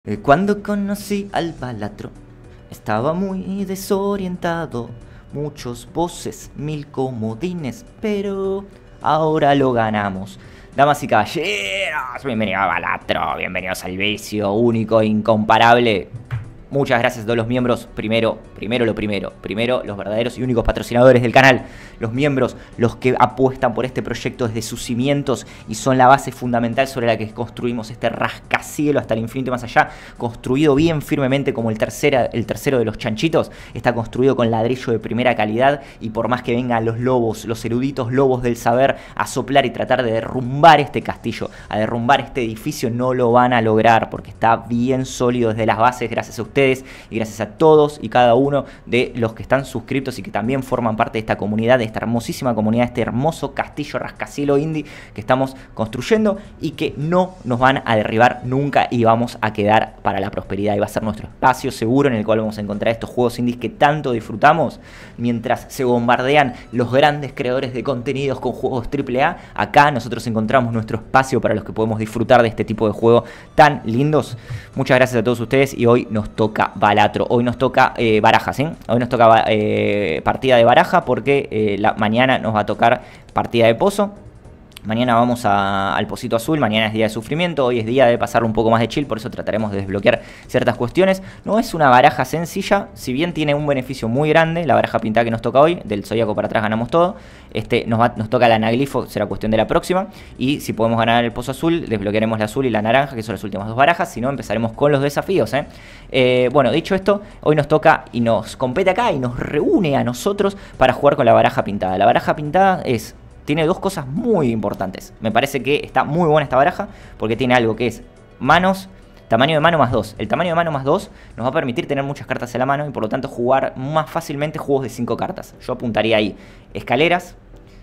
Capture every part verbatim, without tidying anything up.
Eh, Cuando conocí al Balatro, estaba muy desorientado. Muchos voces, mil comodines, pero ahora lo ganamos. Damas y caballeros, bienvenidos a Balatro, bienvenidos al vicio único e incomparable. Muchas gracias a todos los miembros. Primero, primero lo primero. Primero, los verdaderos y únicos patrocinadores del canal. Los miembros, los que apuestan por este proyecto desde sus cimientos y son la base fundamental sobre la que construimos este rascacielos hasta el infinito y más allá. Construido bien firmemente como el, tercera, el tercero de los chanchitos. Está construido con ladrillo de primera calidad. Y por más que vengan los lobos, los eruditos lobos del saber a soplar y tratar de derrumbar este castillo, a derrumbar este edificio, no lo van a lograr porque está bien sólido desde las bases gracias a ustedes. Y gracias a todos y cada uno de los que están suscriptos y que también forman parte de esta comunidad, de esta hermosísima comunidad, de este hermoso castillo rascacielos indie que estamos construyendo y que no nos van a derribar nunca y vamos a quedar para la prosperidad y va a ser nuestro espacio seguro en el cual vamos a encontrar estos juegos indies que tanto disfrutamos mientras se bombardean los grandes creadores de contenidos con juegos triple A. Acá nosotros encontramos nuestro espacio para los que podemos disfrutar de este tipo de juegos tan lindos. Muchas gracias a todos ustedes y hoy nos toca Balatro, hoy nos toca eh, barajas, ¿sí? Hoy nos toca eh, partida de baraja porque eh, la, mañana nos va a tocar partida de pozo. Mañana vamos a, al Pocito Azul, mañana es día de sufrimiento, hoy es día de pasar un poco más de chill, por eso trataremos de desbloquear ciertas cuestiones. No es una baraja sencilla, si bien tiene un beneficio muy grande, la baraja pintada que nos toca hoy, del zodiaco para atrás ganamos todo. Este, nos, va, nos toca la anaglifo, será cuestión de la próxima. Y si podemos ganar el Pozo Azul, desbloquearemos la azul y la naranja, que son las últimas dos barajas, si no empezaremos con los desafíos, ¿eh? Eh, bueno, dicho esto, hoy nos toca y nos compete acá y nos reúne a nosotros para jugar con la baraja pintada. La baraja pintada es... tiene dos cosas muy importantes. Me parece que está muy buena esta baraja porque tiene algo que es manos, tamaño de mano más dos. El tamaño de mano más dos nos va a permitir tener muchas cartas en la mano y por lo tanto jugar más fácilmente juegos de cinco cartas. Yo apuntaría ahí escaleras,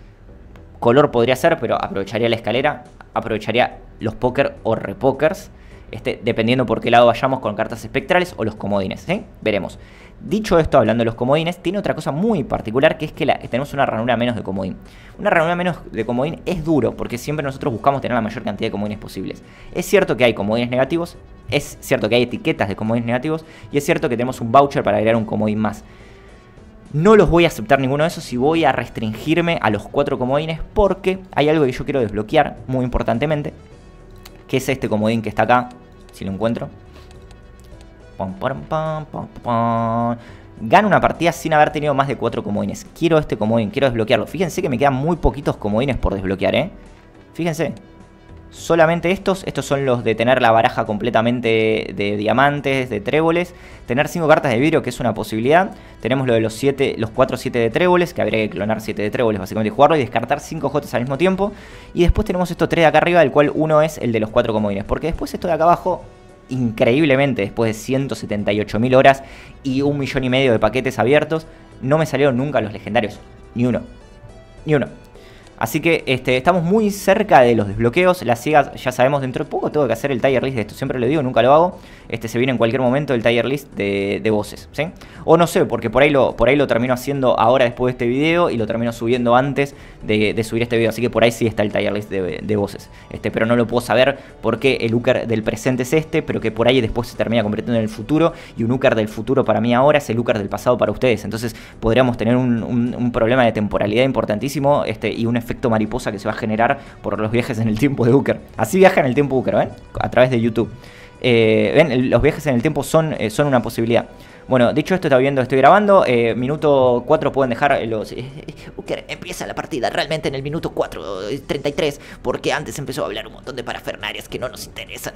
color podría ser, pero aprovecharía la escalera, aprovecharía los póker o repokers, este, dependiendo por qué lado vayamos con cartas espectrales o los comodines, ¿sí? Veremos. Dicho esto, hablando de los comodines, tiene otra cosa muy particular que es que, la, que tenemos una ranura menos de comodín. Una ranura menos de comodín es duro porque siempre nosotros buscamos tener la mayor cantidad de comodines posibles. Es cierto que hay comodines negativos, es cierto que hay etiquetas de comodines negativos y es cierto que tenemos un voucher para agregar un comodín más. No los voy a aceptar ninguno de esos y voy a restringirme a los cuatro comodines porque hay algo que yo quiero desbloquear muy importantemente, que es este comodín que está acá, si lo encuentro. Pum, pum, pum, pum, pum. Gano una partida sin haber tenido más de cuatro comodines. Quiero este comodín, quiero desbloquearlo. Fíjense que me quedan muy poquitos comodines por desbloquear, ¿eh? Fíjense. Solamente estos, estos son los de tener la baraja completamente de diamantes, de tréboles. Tener cinco cartas de vidrio, que es una posibilidad. Tenemos lo de los siete, los cuatro siete de tréboles, que habría que clonar siete de tréboles básicamente y jugarlo y descartar cinco jotas al mismo tiempo. Y después tenemos estos tres de acá arriba, del cual uno es el de los cuatro comodines. Porque después esto de acá abajo, increíblemente, después de ciento setenta y ocho mil horas y un millón y medio de paquetes abiertos, no me salieron nunca los legendarios. Ni uno. Ni uno. Así que este, estamos muy cerca de los desbloqueos. Las ciegas, ya sabemos, dentro de poco tengo que hacer el tier list de esto. Siempre lo digo, nunca lo hago. Este se viene en cualquier momento el tier list de, de voces, ¿sí? O no sé, porque por ahí, lo, por ahí lo termino haciendo ahora después de este video y lo termino subiendo antes de, de subir este video. Así que por ahí sí está el tier list de, de voces. Este, pero no lo puedo saber porque el Uker del presente es este, pero que por ahí después se termina convirtiendo en el futuro. Y un Uker del futuro para mí ahora es el Uker del pasado para ustedes. Entonces podríamos tener un, un, un problema de temporalidad importantísimo este, y un efecto mariposa que se va a generar por los viajes en el tiempo de Uker. Así viaja en el tiempo Uker, ¿ven? A través de YouTube. Eh, ven, los viajes en el tiempo son, eh, son una posibilidad. Bueno, dicho esto, está viendo, estoy grabando. eh, Minuto cuatro pueden dejar los... Eh, Uker empieza la partida realmente en el minuto cuatro treinta y tres, porque antes empezó a hablar un montón de parafernarias que no nos interesan.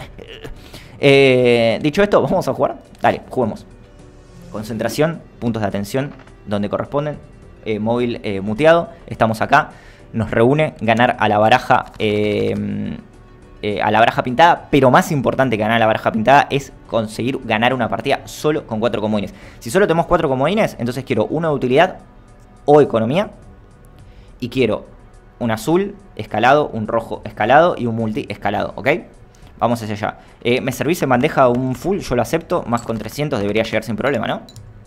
Eh, dicho esto, ¿vamos a jugar? Dale, juguemos. Concentración, puntos de atención donde corresponden. eh, Móvil eh, muteado, estamos acá. Nos reúne ganar a la baraja eh, eh, a la baraja pintada, pero más importante que ganar a la baraja pintada es conseguir ganar una partida solo con cuatro comodines. Si solo tenemos cuatro comodines, entonces quiero uno de utilidad o economía y quiero un azul escalado, un rojo escalado y un multi escalado, ¿ok? Vamos hacia allá. Eh, ¿Me servís en bandeja un full? Yo lo acepto, más con trescientos debería llegar sin problema, ¿no?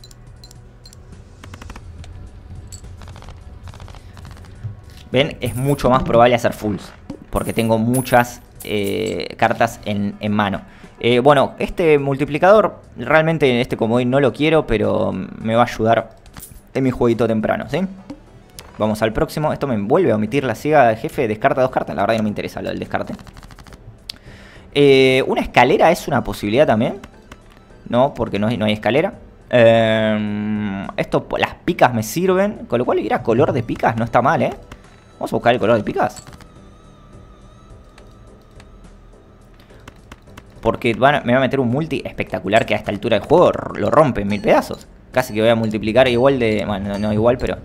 Ven, es mucho más probable hacer fulls porque tengo muchas eh, cartas en, en mano. Eh, bueno, este multiplicador, realmente este comodín no lo quiero, pero me va a ayudar en mi jueguito temprano, ¿sí? Vamos al próximo. Esto me vuelve a omitir la ciega de jefe. Descarta dos cartas. La verdad que no me interesa lo del descarte. Eh, ¿Una escalera es una posibilidad también? No, porque no hay, no hay escalera. Eh, esto, las picas me sirven. Con lo cual ir a color de picas no está mal, ¿eh? Vamos a buscar el color de picas. Porque van, me va a meter un multi espectacular que a esta altura del juego lo rompe en mil pedazos. Casi que voy a multiplicar igual de... Bueno, no, no igual, pero...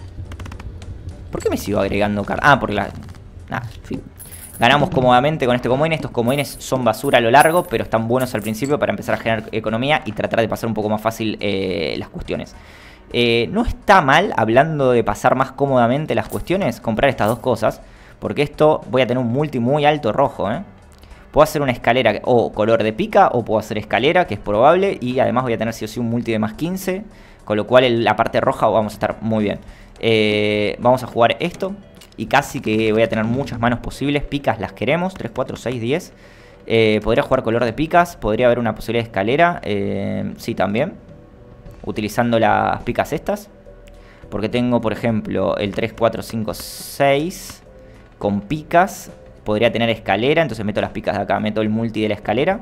¿Por qué me sigo agregando cartas? Ah, porque la... Nada, en fin. Ganamos cómodamente con este comodín. Estos comodines son basura a lo largo, pero están buenos al principio para empezar a generar economía y tratar de pasar un poco más fácil eh, las cuestiones. Eh, no está mal, hablando de pasar más cómodamente las cuestiones, comprar estas dos cosas. Porque esto voy a tener un multi muy alto rojo, ¿eh? Puedo hacer una escalera o color de pica, o puedo hacer escalera, que es probable. Y además voy a tener sí o sí un multi de más quince. Con lo cual en la parte roja vamos a estar muy bien. Eh, vamos a jugar esto. Y casi que voy a tener muchas manos posibles. Picas las queremos. tres, cuatro, seis, diez. Eh, podría jugar color de picas. Podría haber una posibilidad de escalera. Eh, sí, también. Utilizando las picas estas. Porque tengo, por ejemplo, el tres, cuatro, cinco, seis. Con picas. Podría tener escalera. Entonces meto las picas de acá. Meto el multi de la escalera.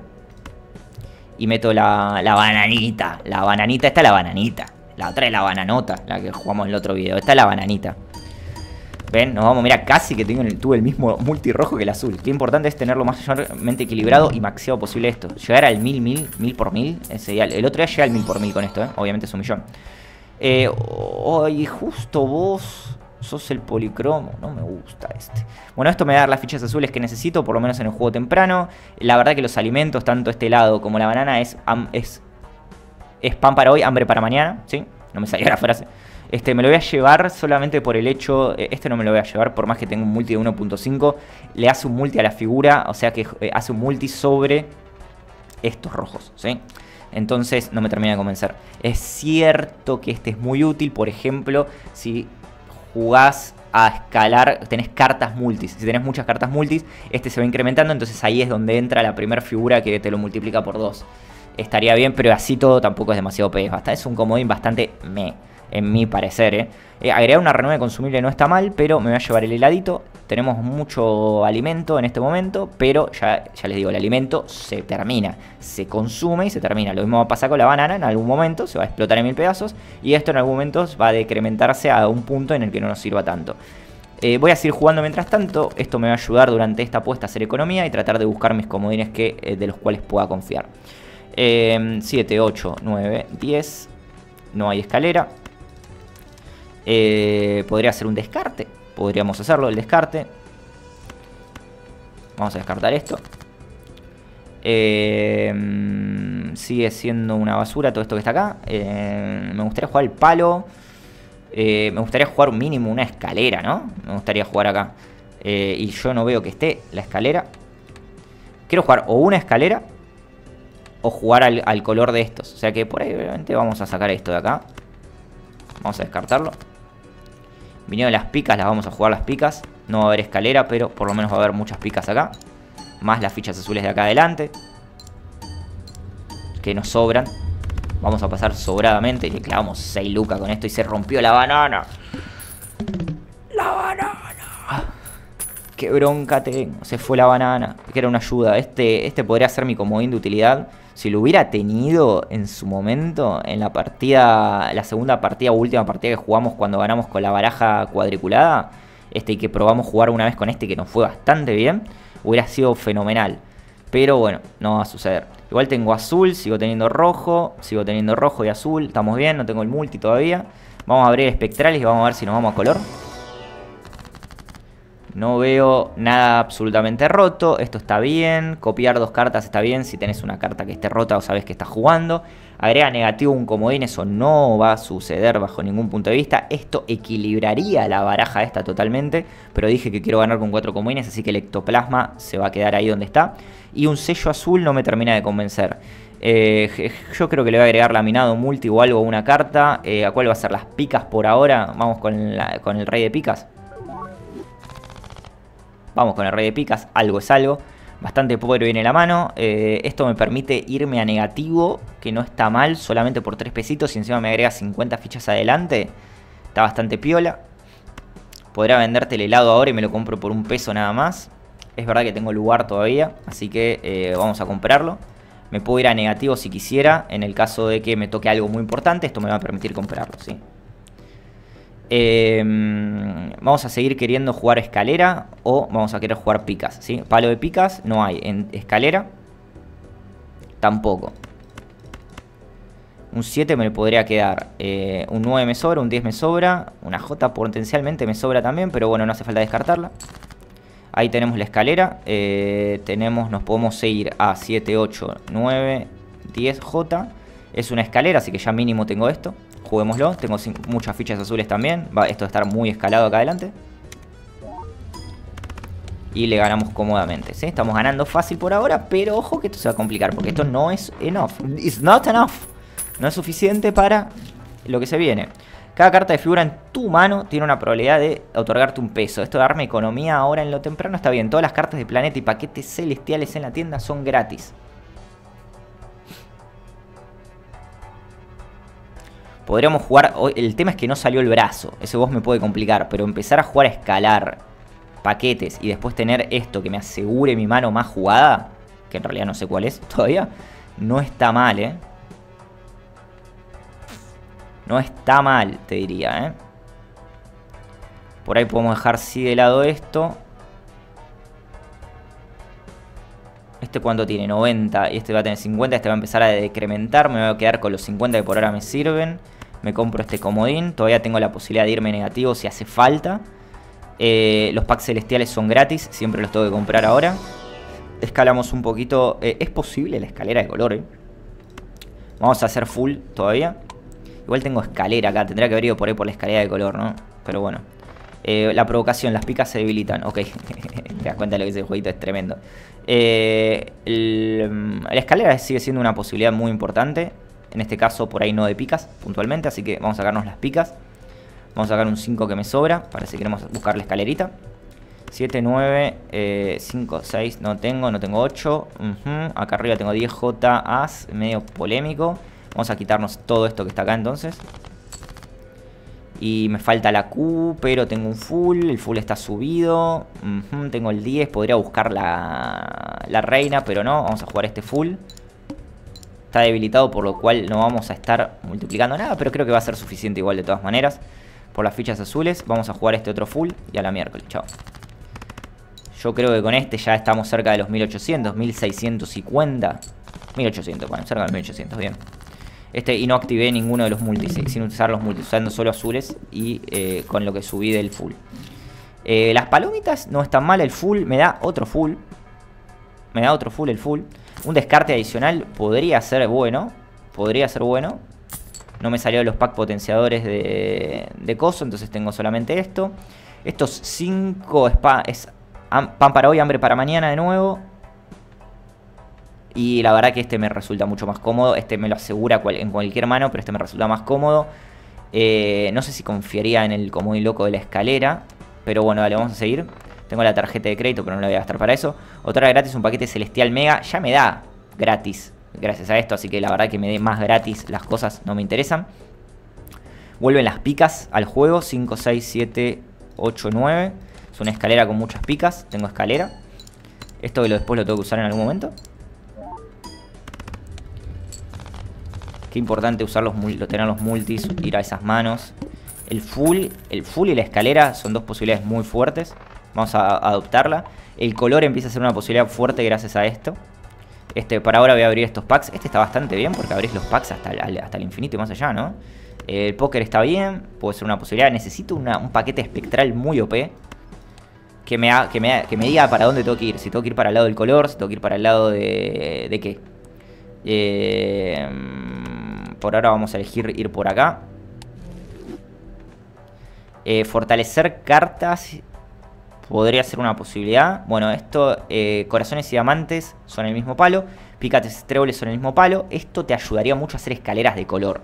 Y meto la, la bananita. La bananita. Esta es la bananita. La otra es la bananota. La que jugamos en el otro video. Esta es la bananita. ¿Ven? Nos vamos, mira, casi que tengo el, tuve el mismo multi rojo que el azul. Qué importante es tenerlo mayormente equilibrado y maxeado posible esto. Llegar al mil, mil, mil por mil es ideal. El otro día llegué al mil por mil con esto, ¿eh? Obviamente es un millón. Eh, oh, y justo vos sos el policromo. No me gusta este. Bueno, esto me va a dar las fichas azules que necesito, por lo menos en el juego temprano. La verdad que los alimentos, tanto este helado como la banana, es, es, es pan para hoy, hambre para mañana, ¿sí? No me salió la frase. Este, me lo voy a llevar solamente por el hecho... Este no me lo voy a llevar por más que tenga un multi de uno punto cinco. Le hace un multi a la figura, o sea que eh, hace un multi sobre estos rojos, ¿sí? Entonces no me termina de convencer. Es cierto que este es muy útil, por ejemplo, si jugás a escalar, tenés cartas multis. Si tenés muchas cartas multis, este se va incrementando, entonces ahí es donde entra la primera figura que te lo multiplica por dos. Estaría bien, pero así todo tampoco es demasiado P. Hasta es un comodín bastante meh. En mi parecer, ¿eh? eh agregar una renueve consumible no está mal, pero me voy a llevar el heladito. Tenemos mucho alimento en este momento, pero ya, ya les digo, el alimento se termina. Se consume y se termina. Lo mismo va a pasar con la banana, en algún momento se va a explotar en mil pedazos. Y esto en algún momento va a decrementarse a un punto en el que no nos sirva tanto. Eh, voy a seguir jugando mientras tanto. Esto me va a ayudar durante esta apuesta a hacer economía y tratar de buscar mis comodines que, eh, de los cuales pueda confiar. eh, siete, ocho, nueve, diez. No hay escalera. Eh, podría hacer un descarte. Podríamos hacerlo, el descarte. Vamos a descartar esto. eh, Sigue siendo una basura todo esto que está acá. eh, Me gustaría jugar el palo. eh, Me gustaría jugar un mínimo una escalera, ¿no? Me gustaría jugar acá. eh, Y yo no veo que esté la escalera. Quiero jugar o una escalera o jugar al, al color de estos. O sea que por ahí obviamente vamos a sacar esto de acá. Vamos a descartarlo. Vinieron las picas, las vamos a jugar las picas. No va a haber escalera, pero por lo menos va a haber muchas picas acá. Más las fichas azules de acá adelante, que nos sobran. Vamos a pasar sobradamente. Y le clavamos seis lucas con esto y se rompió la banana. La banana. Qué bronca tengo. Se fue la banana. Que era una ayuda. Este, este podría ser mi comodín de utilidad. Si lo hubiera tenido en su momento, en la partida, la segunda partida o última partida que jugamos cuando ganamos con la baraja cuadriculada, este y que probamos jugar una vez con este que nos fue bastante bien, hubiera sido fenomenal. Pero bueno, no va a suceder. Igual tengo azul, sigo teniendo rojo, sigo teniendo rojo y azul, estamos bien, no tengo el multi todavía. Vamos a abrir espectrales y vamos a ver si nos vamos a color. No veo nada absolutamente roto. Esto está bien. Copiar dos cartas está bien. Si tenés una carta que esté rota o sabes que estás jugando. Agrega negativo un comodín. Eso no va a suceder bajo ningún punto de vista. Esto equilibraría la baraja esta totalmente. Pero dije que quiero ganar con cuatro comodines. Así que el ectoplasma se va a quedar ahí donde está. Y un sello azul no me termina de convencer. Eh, yo creo que le voy a agregar laminado multi o algo a una carta. Eh, ¿A cuál va a ser? Las picas por ahora. Vamos con, la, con el rey de picas. Vamos con el rey de picas, algo es algo. Bastante pobre viene la mano. Eh, esto me permite irme a negativo, que no está mal, solamente por tres pesitos. Y encima me agrega cincuenta fichas adelante. Está bastante piola. Podría venderte el helado ahora y me lo compro por un peso nada más. Es verdad que tengo lugar todavía, así que eh, vamos a comprarlo. Me puedo ir a negativo si quisiera, en el caso de que me toque algo muy importante. Esto me va a permitir comprarlo, ¿sí? Eh, vamos a seguir queriendo jugar escalera o vamos a querer jugar picas, ¿sí? Palo de picas no hay. En escalera tampoco. Un siete me podría quedar. Eh, un nueve me sobra, un diez me sobra. Una J potencialmente me sobra también, pero bueno, no hace falta descartarla. Ahí tenemos la escalera. Eh, tenemos, nos podemos seguir a siete, ocho, nueve, diez J. Es una escalera, así que ya mínimo tengo esto. Juguémoslo. Tengo muchas fichas azules también. Va esto a estar muy escalado acá adelante. Y le ganamos cómodamente, ¿sí? Estamos ganando fácil por ahora, pero ojo que esto se va a complicar, porque esto no es enough. It's not enough. No es suficiente para lo que se viene. Cada carta de figura en tu mano tiene una probabilidad de otorgarte un peso. Esto de darme economía ahora en lo temprano está bien. Todas las cartas de planeta y paquetes celestiales en la tienda son gratis. Podríamos jugar... El tema es que no salió el brazo. Ese boss me puede complicar. Pero empezar a jugar a escalar paquetes y después tener esto que me asegure mi mano más jugada, que en realidad no sé cuál es todavía, no está mal, ¿eh? No está mal, te diría, ¿eh? Por ahí podemos dejar sí de lado esto. Este cuánto tiene, noventa. Y este va a tener cincuenta, este va a empezar a decrementar. Me voy a quedar con los cincuenta que por ahora me sirven. Me compro este comodín. Todavía tengo la posibilidad de irme negativo si hace falta. Eh, los packs celestiales son gratis. Siempre los tengo que comprar ahora. Escalamos un poquito. Eh, es posible la escalera de color, ¿eh? Vamos a hacer full todavía. Igual tengo escalera acá. Tendría que haber ido por ahí por la escalera de color, ¿no? Pero bueno. Eh, la provocación, las picas se debilitan. Ok. Te das cuenta de lo que ese jueguito es tremendo. Eh, el, la escalera sigue siendo una posibilidad muy importante. En este caso por ahí no de picas puntualmente. Así que vamos a sacarnos las picas. Vamos a sacar un cinco que me sobra. Para si queremos buscar la escalerita. siete, nueve, eh, cinco, seis. No tengo, no tengo ocho. uh-huh. Acá arriba tengo diez J, As. Medio polémico. Vamos a quitarnos todo esto que está acá entonces. Y me falta la Q, pero tengo un full. El full está subido. Uh-huh, tengo el diez. Podría buscar la, la reina, pero no. Vamos a jugar este full. Está debilitado, por lo cual no vamos a estar multiplicando nada. Pero creo que va a ser suficiente igual de todas maneras. Por las fichas azules. Vamos a jugar este otro full. Y a la miércoles. Chao. Yo creo que con este ya estamos cerca de los mil ochocientos. mil seiscientos cincuenta. mil ochocientos, bueno, cerca de los mil ochocientos. Bien. Este, y no activé ninguno de los multis, eh, sin usar los multis, usando solo azules y eh, con lo que subí del full. Eh, las palomitas no están mal, el full me da otro full. Me da otro full el full. Un descarte adicional podría ser bueno. Podría ser bueno. No me salió los pack potenciadores de, de coso, entonces tengo solamente esto. Estos cinco spa, es pan para hoy, hambre para mañana de nuevo. Y la verdad que este me resulta mucho más cómodo. Este me lo asegura cual, en cualquier mano, pero este me resulta más cómodo. Eh, no sé si confiaría en el comodín loco de la escalera. Pero bueno, dale, vamos a seguir. Tengo la tarjeta de crédito, pero no la voy a gastar para eso. Otra gratis, un paquete celestial mega. Ya me da gratis gracias a esto, así que la verdad que me dé más gratis las cosas no me interesan. Vuelven las picas al juego. cinco, seis, siete, ocho, nueve. Es una escalera con muchas picas. Tengo escalera. Esto que lo después lo tengo que usar en algún momento. Qué importante usar los, tener los multis, ir a esas manos. El full, el full y la escalera son dos posibilidades muy fuertes. Vamos a, a adoptarla. El color empieza a ser una posibilidad fuerte gracias a esto. Este, para ahora voy a abrir estos packs. Este está bastante bien porque abrís los packs hasta el, hasta el infinito y más allá, ¿no? El póker está bien, puede ser una posibilidad. Necesito una, un paquete espectral muy O P. Que me, ha, que, me, que me diga para dónde tengo que ir. Si tengo que ir para el lado del color, si tengo que ir para el lado de... ¿De qué? Eh... Por ahora vamos a elegir ir por acá. Eh, fortalecer cartas podría ser una posibilidad. Bueno, esto, eh, corazones y diamantes son el mismo palo. Picates y tréboles son el mismo palo. Esto te ayudaría mucho a hacer escaleras de color.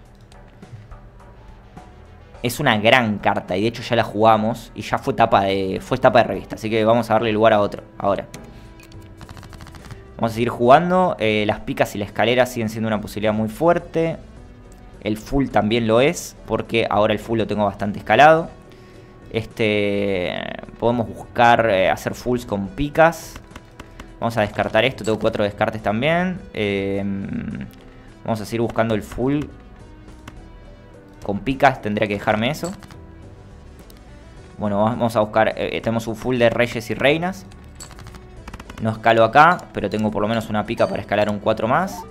Es una gran carta y de hecho ya la jugamos. Y ya fue tapa de, fue tapa de revista. Así que vamos a darle lugar a otro ahora. Vamos a seguir jugando. Eh, las picas y la escalera siguen siendo una posibilidad muy fuerte. El full también lo es, porque ahora el full lo tengo bastante escalado. Este, podemos buscar eh, hacer fulls con picas. Vamos a descartar esto, tengo cuatro descartes también. Eh, vamos a seguir buscando el full con picas, tendría que dejarme eso. Bueno, vamos a buscar, eh, tenemos un full de reyes y reinas. No escalo acá, pero tengo por lo menos una pica para escalar un cuatro más.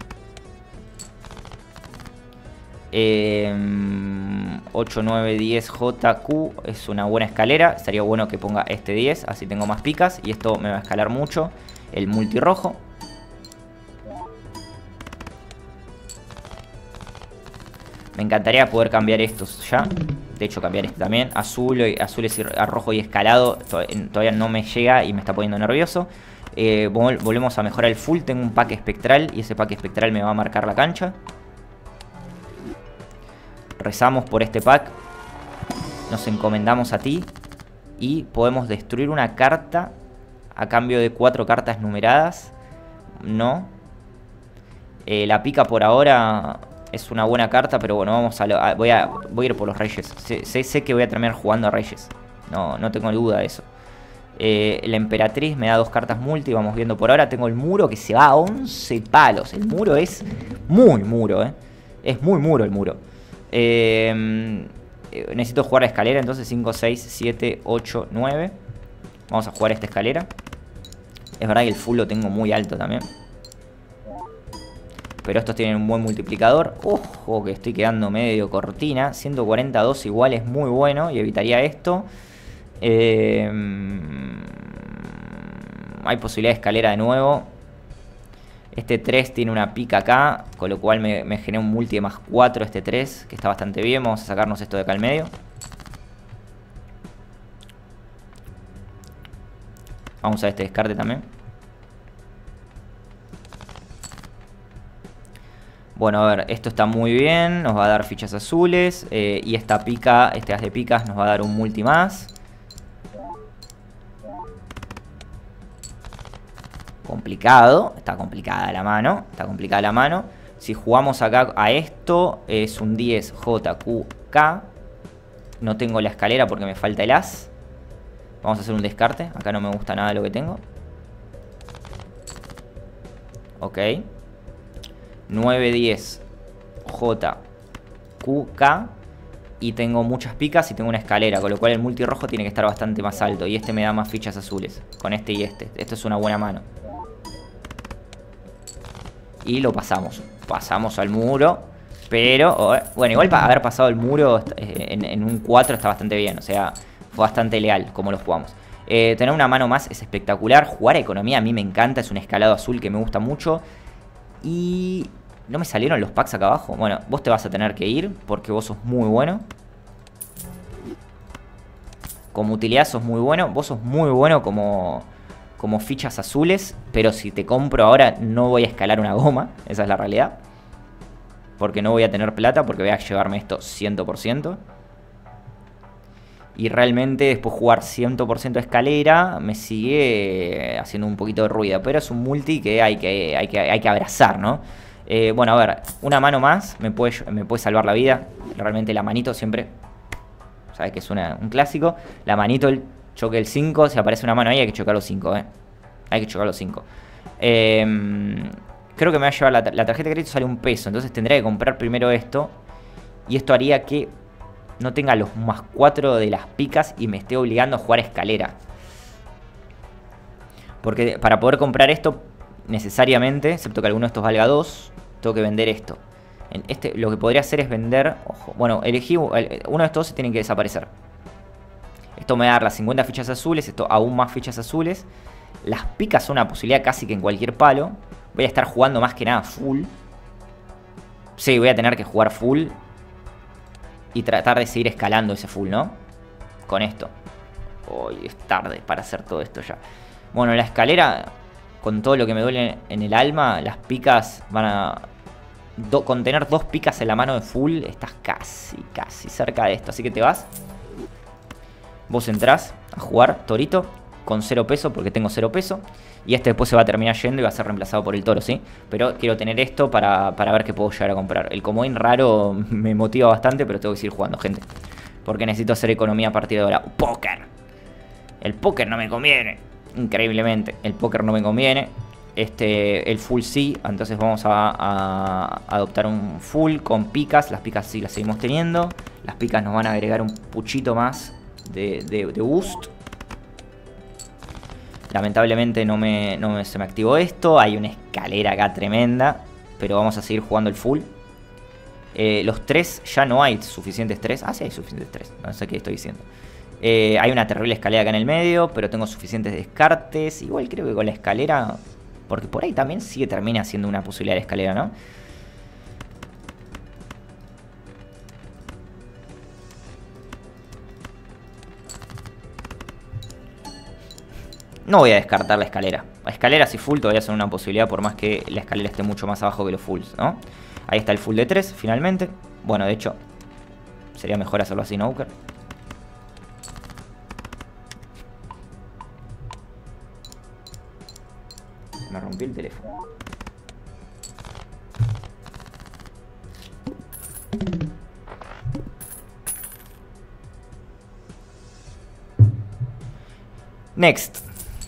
Eh, ocho, nueve, diez, J, Q es una buena escalera. Estaría bueno que ponga este diez, así tengo más picas. Y esto me va a escalar mucho el multirrojo. Me encantaría poder cambiar estos ya. De hecho, cambiar este también. Azul, azules y a rojo y escalado todavía no me llega y me está poniendo nervioso. Eh, vol volvemos a mejorar el full. Tengo un pack espectral y ese pack espectral me va a marcar la cancha. Rezamos por este pack. Nos encomendamos a ti. Y podemos destruir una carta a cambio de cuatro cartas numeradas. No. Eh, la pica por ahora es una buena carta, pero bueno, vamos a, lo, a voy, a voy a ir por los reyes. Sé, sé, sé que voy a terminar jugando a reyes. No, no tengo duda de eso. Eh, la emperatriz me da dos cartas multi. Vamos viendo por ahora. Tengo el muro que se va a once palos. El muro es muy muro, eh. Es muy muro el muro. Eh, necesito jugar la escalera. Entonces cinco, seis, siete, ocho, nueve. Vamos a jugar esta escalera. Es verdad que el full lo tengo muy alto también, pero estos tienen un buen multiplicador. Ojo que estoy quedando medio cortina. ciento cuarenta y dos igual es muy bueno y evitaría esto. Eh, hay posibilidad de escalera de nuevo. Este tres tiene una pica acá, con lo cual me, me genera un multi de más cuatro este tres, que está bastante bien. Vamos a sacarnos esto de acá al medio. Vamos a este descarte también. Bueno, a ver, esto está muy bien. Nos va a dar fichas azules. Eh, y esta pica, este as de picas nos va a dar un multi más. Complicado. Está complicada la mano. Está complicada la mano. Si jugamos acá a esto, es un diez, J, Q, K. No tengo la escalera porque me falta el as. Vamos a hacer un descarte. Acá no me gusta nada lo que tengo. Ok. nueve, diez, J, Q, K. Y tengo muchas picas y tengo una escalera, con lo cual el multirrojo tiene que estar bastante más alto. Y este me da más fichas azules. Con este y este. Esto es una buena mano. Y lo pasamos. Pasamos al muro. Pero, bueno, igual para haber pasado el muro en, en un cuatro está bastante bien. O sea, fue bastante leal como lo jugamos. Eh, tener una mano más es espectacular. Jugar a economía a mí me encanta. Es un escalado azul que me gusta mucho. Y no me salieron los packs acá abajo. Bueno, vos te vas a tener que ir porque vos sos muy bueno. Como utilidad sos muy bueno. Vos sos muy bueno como, como fichas azules. Pero si te compro ahora no voy a escalar una goma. Esa es la realidad. Porque no voy a tener plata. Porque voy a llevarme esto cien por ciento. Y realmente después jugar cien por ciento escalera me sigue haciendo un poquito de ruido. Pero es un multi que hay que, hay que, hay que abrazar, ¿no? Eh, bueno, a ver, una mano más me puede, me puede salvar la vida. Realmente la manito siempre, sabes que es una, un clásico. La manito, el choque el cinco. Si aparece una mano ahí hay que chocar los cinco, ¿eh? Hay que chocar los cinco. Eh, creo que me va a llevar la, la tarjeta de crédito, sale un peso. Entonces tendré que comprar primero esto. Y esto haría que no tenga los más cuatro de las picas y me esté obligando a jugar escalera. Porque para poder comprar esto, necesariamente, excepto que alguno de estos valga dos, tengo que vender esto. En este, lo que podría hacer es vender... Ojo, bueno, elegí uno de estos y tienen que desaparecer. Esto me va a dar las cincuenta fichas azules, esto aún más fichas azules. Las picas son una posibilidad casi que en cualquier palo. Voy a estar jugando más que nada full. Sí, voy a tener que jugar full. Y tratar de seguir escalando ese full, ¿no? Con esto. Hoy es tarde para hacer todo esto ya. Bueno, la escalera, con todo lo que me duele en el alma, las picas van a... Do, con tener dos picas en la mano de full, estás casi, casi cerca de esto. Así que te vas. Vos entrás a jugar, Torito. con cero peso porque tengo cero peso. Y este después se va a terminar yendo y va a ser reemplazado por el toro, ¿sí? Pero quiero tener esto para, para ver qué puedo llegar a comprar. El comodín raro me motiva bastante, pero tengo que seguir jugando, gente. Porque necesito hacer economía a partir de ahora. ¡Póker! El póker no me conviene. Increíblemente, el póker no me conviene. Este, el full sí, entonces vamos a, a adoptar un full con picas. Las picas sí las seguimos teniendo. Las picas nos van a agregar un puchito más de, de, de boost. Lamentablemente no, me, no me, se me activó esto. Hay una escalera acá tremenda, pero vamos a seguir jugando el full. eh, Los tres, ya no hay suficientes tres. Ah, sí hay suficientes tres, no sé qué estoy diciendo. eh, Hay una terrible escalera acá en el medio, pero tengo suficientes descartes. Igual creo que con la escalera, porque por ahí también sí que termina siendo una posibilidad de escalera, ¿no? No voy a descartar la escalera. La escalera si full todavía son una posibilidad, por más que la escalera esté mucho más abajo que los fulls, ¿no? Ahí está el full de tres, finalmente. Bueno, de hecho, sería mejor hacerlo así, ¿no, Uker? Me rompí el teléfono. Next.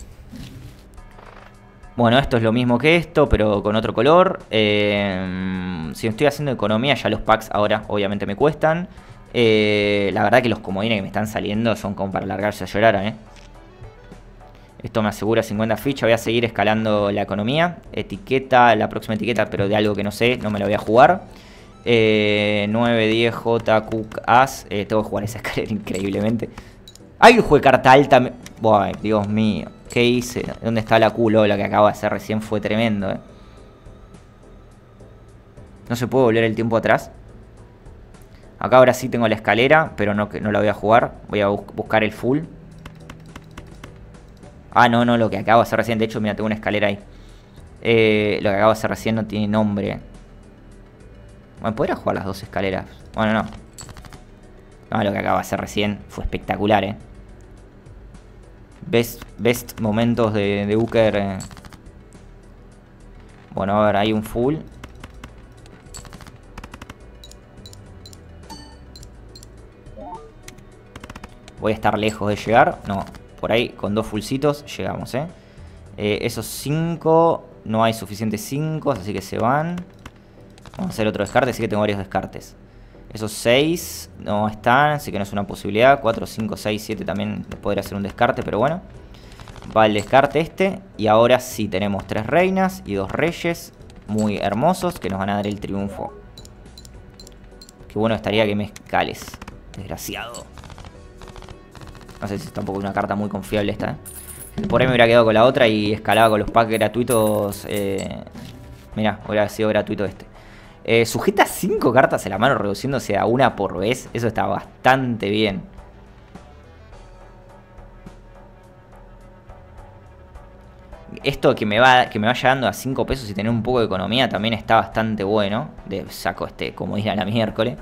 Bueno, esto es lo mismo que esto, pero con otro color. Eh, si estoy haciendo economía, ya los packs ahora obviamente me cuestan. Eh, la verdad que los comodines que me están saliendo son como para largarse a llorar, ¿eh? Esto me asegura cincuenta fichas. Voy a seguir escalando la economía. Etiqueta, la próxima etiqueta, pero de algo que no sé, no me la voy a jugar. Eh, nueve, diez, J, Q, As. Eh, tengo que jugar esa escalera increíblemente. ¡Ay, jugué carta alta! Buah, Dios mío. ¿Qué hice? ¿Dónde está la Q? La que acabo de hacer recién fue tremendo, ¿eh? ¿No se puede volver el tiempo atrás? Acá ahora sí tengo la escalera, pero no, no la voy a jugar. Voy a bus buscar el full. Ah, no, no, lo que acabo de hacer recién. De hecho, mira, tengo una escalera ahí. Eh, lo que acabo de hacer recién no tiene nombre. Bueno, ¿podría jugar las dos escaleras? Bueno, no. No, lo que acabo de hacer recién fue espectacular, eh. Best, best momentos de, de Uker. Eh. Bueno, a ver, hay un full. Voy a estar lejos de llegar. No, por ahí con dos fullcitos llegamos, eh. eh esos cinco, no hay suficientes cinco, así que se van. Vamos a hacer otro descarte, así que tengo varios descartes. Esos seis no están, así que no es una posibilidad. cuatro, cinco, seis, siete también podría ser un descarte, pero bueno. Va el descarte este. Y ahora sí tenemos tres reinas y dos reyes muy hermosos que nos van a dar el triunfo. Qué bueno estaría que me escales, desgraciado. No sé si tampoco es una carta muy confiable esta, ¿eh? Por ahí me hubiera quedado con la otra y escalaba con los packs gratuitos. Eh... Mirá, hubiera sido gratuito este. Eh, sujeta cinco cartas en la mano reduciéndose a una por vez. Eso está bastante bien. Esto que me va que me vaya dando a cinco pesos y tener un poco de economía también está bastante bueno. De, saco este comodín a la miércoles.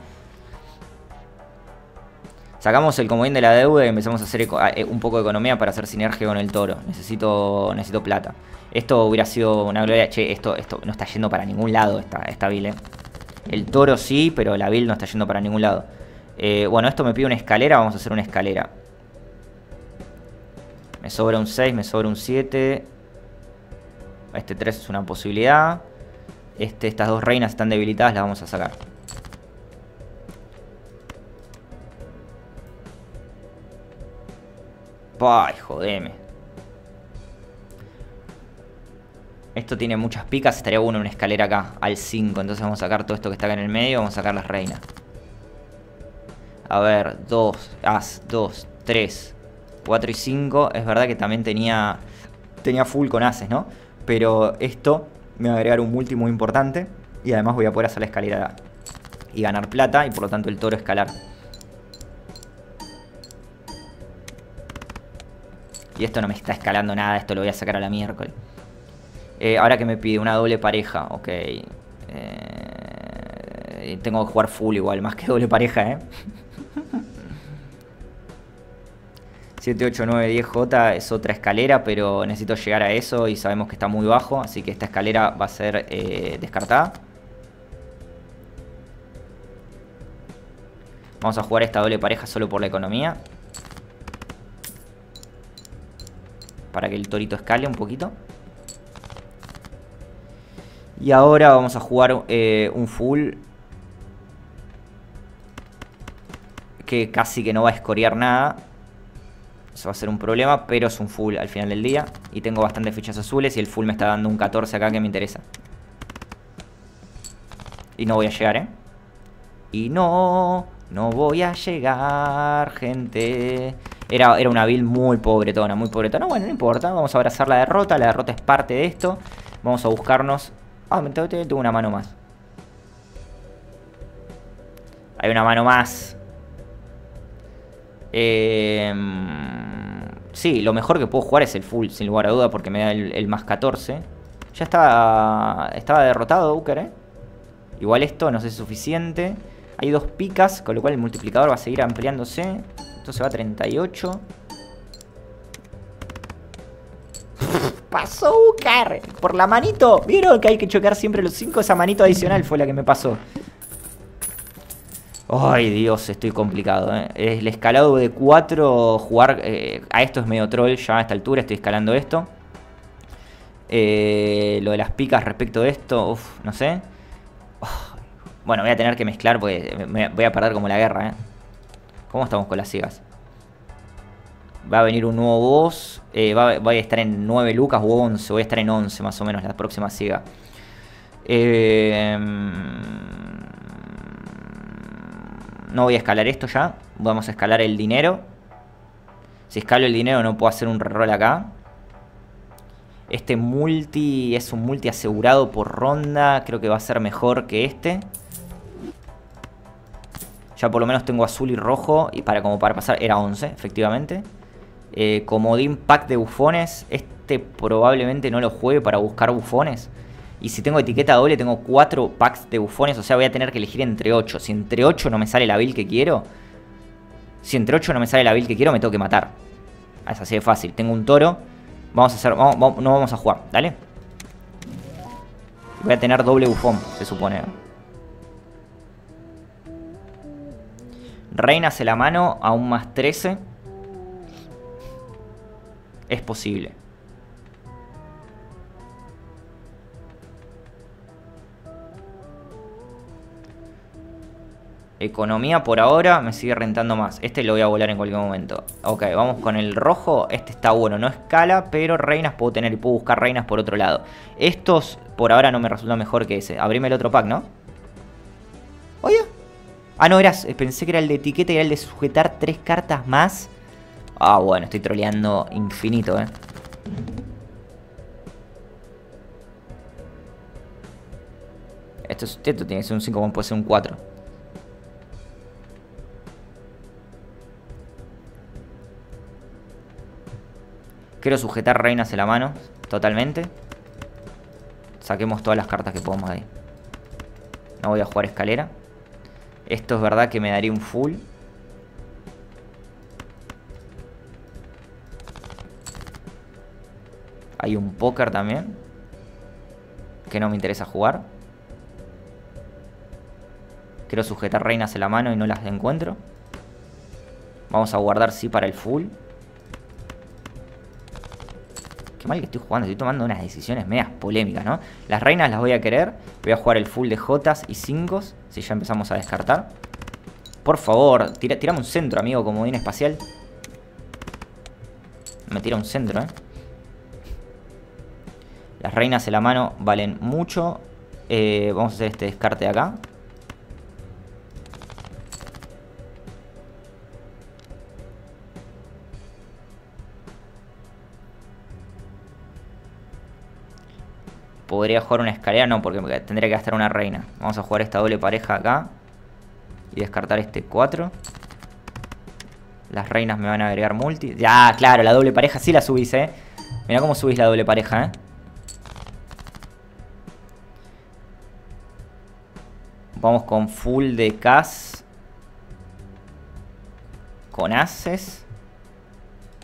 Sacamos el comodín de la deuda y empezamos a hacer un poco de economía para hacer sinergia con el toro. Necesito, necesito plata. Esto hubiera sido una gloria. Che, esto, esto no está yendo para ningún lado esta, esta build, ¿eh? El toro sí, pero la build no está yendo para ningún lado. Eh, bueno, esto me pide una escalera. Vamos a hacer una escalera. Me sobra un seis, me sobra un siete. Este tres es una posibilidad. Este, estas dos reinas están debilitadas, las vamos a sacar. Ay, jodeme. Esto tiene muchas picas. Estaría bueno una escalera acá, al cinco. Entonces vamos a sacar todo esto que está acá en el medio. Vamos a sacar las reinas. A ver, dos, as, dos, tres, cuatro y cinco. Es verdad que también tenía Tenía full con ases, ¿no? Pero esto me va a agregar un multi muy importante. Y además voy a poder hacer la escalera y ganar plata. Y por lo tanto el toro escalar. Y esto no me está escalando nada. Esto lo voy a sacar a la miércoles. Eh, ahora que me pide una doble pareja. Ok. Eh, tengo que jugar full igual. Más que doble pareja, ¿eh? siete, ocho, nueve, diez J es otra escalera, pero necesito llegar a eso y sabemos que está muy bajo, así que esta escalera va a ser eh, descartada. Vamos a jugar esta doble pareja solo por la economía, para que el torito escale un poquito. Y ahora vamos a jugar eh, un full que casi que no va a escorear nada. Eso va a ser un problema, pero es un full al final del día. Y tengo bastantes fichas azules y el full me está dando un catorce acá que me interesa. Y no voy a llegar, ¿eh? Y no, no voy a llegar, gente. Era, era una build muy pobretona, muy pobretona. Bueno, no importa, vamos a abrazar la derrota. La derrota es parte de esto. Vamos a buscarnos... Ah, me tengo una mano más. Hay una mano más. Eh, sí, lo mejor que puedo jugar es el full, sin lugar a duda, porque me da el, el más catorce. Ya estaba, estaba derrotado Uker, ¿eh? Igual esto no sé si es suficiente. Hay dos picas, con lo cual el multiplicador va a seguir ampliándose. Esto se va a treinta y ocho. Pasó Uker por la manito. ¿Vieron que hay que chocar siempre los cinco? Esa manito adicional fue la que me pasó. Ay, Dios, estoy complicado, ¿eh? El escalado de cuatro, jugar eh, a esto es medio troll ya a esta altura, estoy escalando esto. Eh, lo de las picas respecto de esto, uff, no sé. Oh, bueno, voy a tener que mezclar porque me voy a perder como la guerra, ¿eh? ¿Cómo estamos con las ciegas? Va a venir un nuevo boss, eh, va, voy a estar en nueve lucas o once, voy a estar en once más o menos la próxima ciega. Eh... No voy a escalar esto ya. Vamos a escalar el dinero. Si escalo el dinero no puedo hacer un reroll acá. Este multi es un multi asegurado por ronda. Creo que va a ser mejor que este. Ya por lo menos tengo azul y rojo. Y para como para pasar era once, efectivamente. Eh, comodín pack de bufones. Este probablemente no lo juegue para buscar bufones. Y si tengo etiqueta doble, tengo cuatro packs de bufones. O sea, voy a tener que elegir entre ocho. Si entre ocho no me sale la build que quiero... Si entre ocho no me sale la build que quiero, me tengo que matar. Es así de fácil. Tengo un toro. Vamos a hacer... Vamos, vamos, no vamos a jugar, ¿dale? Voy a tener doble bufón, se supone. Reina hace la mano a un más trece. Es posible. Economía por ahora me sigue rentando más. Este lo voy a volar en cualquier momento. Ok, vamos con el rojo. Este está bueno, no escala, pero reinas puedo tener y puedo buscar reinas por otro lado. Estos por ahora no me resultan mejor que ese. Abrime el otro pack, ¿no? Oye. Ah, no, era, pensé que era el de etiqueta y era el de sujetar tres cartas más. Ah, bueno, estoy troleando infinito, eh. Esto, es, esto tiene que ser un cinco, como puede ser un cuatro. Quiero sujetar reinas en la mano, totalmente. Saquemos todas las cartas que podamos de ahí. No voy a jugar escalera. Esto es verdad que me daría un full. Hay un póker también, que no me interesa jugar. Quiero sujetar reinas en la mano y no las encuentro. Vamos a guardar sí para el full. Qué mal que estoy jugando, estoy tomando unas decisiones medias polémicas, ¿no? Las reinas las voy a querer. Voy a jugar el full de Jotas y cinco. Si ya empezamos a descartar. Por favor, tira, tirame un centro, amigo, comodín espacial. Me tira un centro, ¿eh? Las reinas en la mano valen mucho. eh, Vamos a hacer este descarte de acá. Podría jugar una escalera, no, porque tendría que gastar una reina. Vamos a jugar esta doble pareja acá. Y descartar este cuatro. Las reinas me van a agregar multi. Ya, claro, la doble pareja sí la subís, eh. Mirá cómo subís la doble pareja, eh. Vamos con full de cas. Con ases.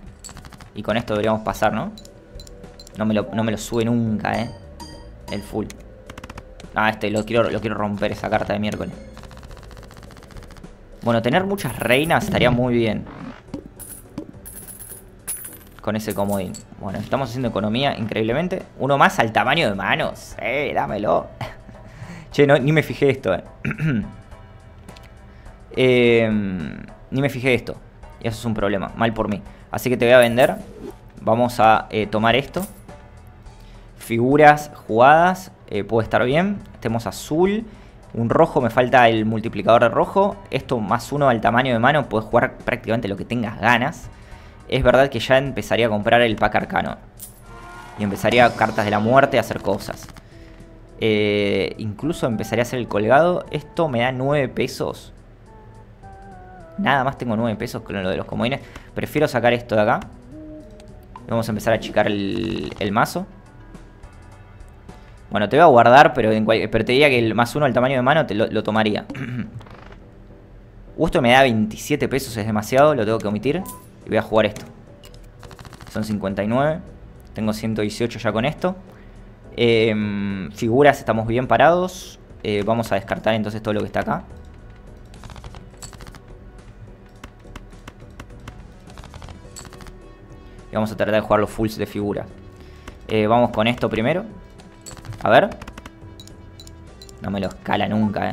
Y con esto deberíamos pasar, ¿no? No me lo, no me lo sube nunca, eh. El full. Ah, este lo quiero, lo quiero romper, esa carta de miércoles. Bueno, tener muchas reinas estaría muy bien. Con ese comodín. Bueno, estamos haciendo economía increíblemente. Uno más al tamaño de manos. Eh, dámelo. Che, no, ni me fijé esto, eh. eh. Ni me fijé esto. Y eso es un problema. Mal por mí. Así que te voy a vender. Vamos a eh, tomar esto. Figuras jugadas. Eh, puede estar bien. Tenemos azul. Un rojo. Me falta el multiplicador de rojo. Esto más uno al tamaño de mano. Puedes jugar prácticamente lo que tengas ganas. Es verdad que ya empezaría a comprar el pack arcano. Y empezaría cartas de la muerte a hacer cosas. Eh, incluso empezaría a hacer el colgado. Esto me da nueve pesos. Nada más tengo nueve pesos con lo de los comodines. Prefiero sacar esto de acá. Vamos a empezar a achicar el, el mazo. Bueno, te voy a guardar, pero, en cual, pero te diría que el más uno al tamaño de mano te lo, lo tomaría. uh, esto me da veintisiete pesos, es demasiado, lo tengo que omitir. Y voy a jugar esto. Son cincuenta y nueve. Tengo ciento dieciocho ya con esto. Eh, figuras, estamos bien parados. Eh, vamos a descartar entonces todo lo que está acá. Y vamos a tratar de jugar los fulls de figuras. Eh, vamos con esto primero. A ver. No me lo escala nunca, eh.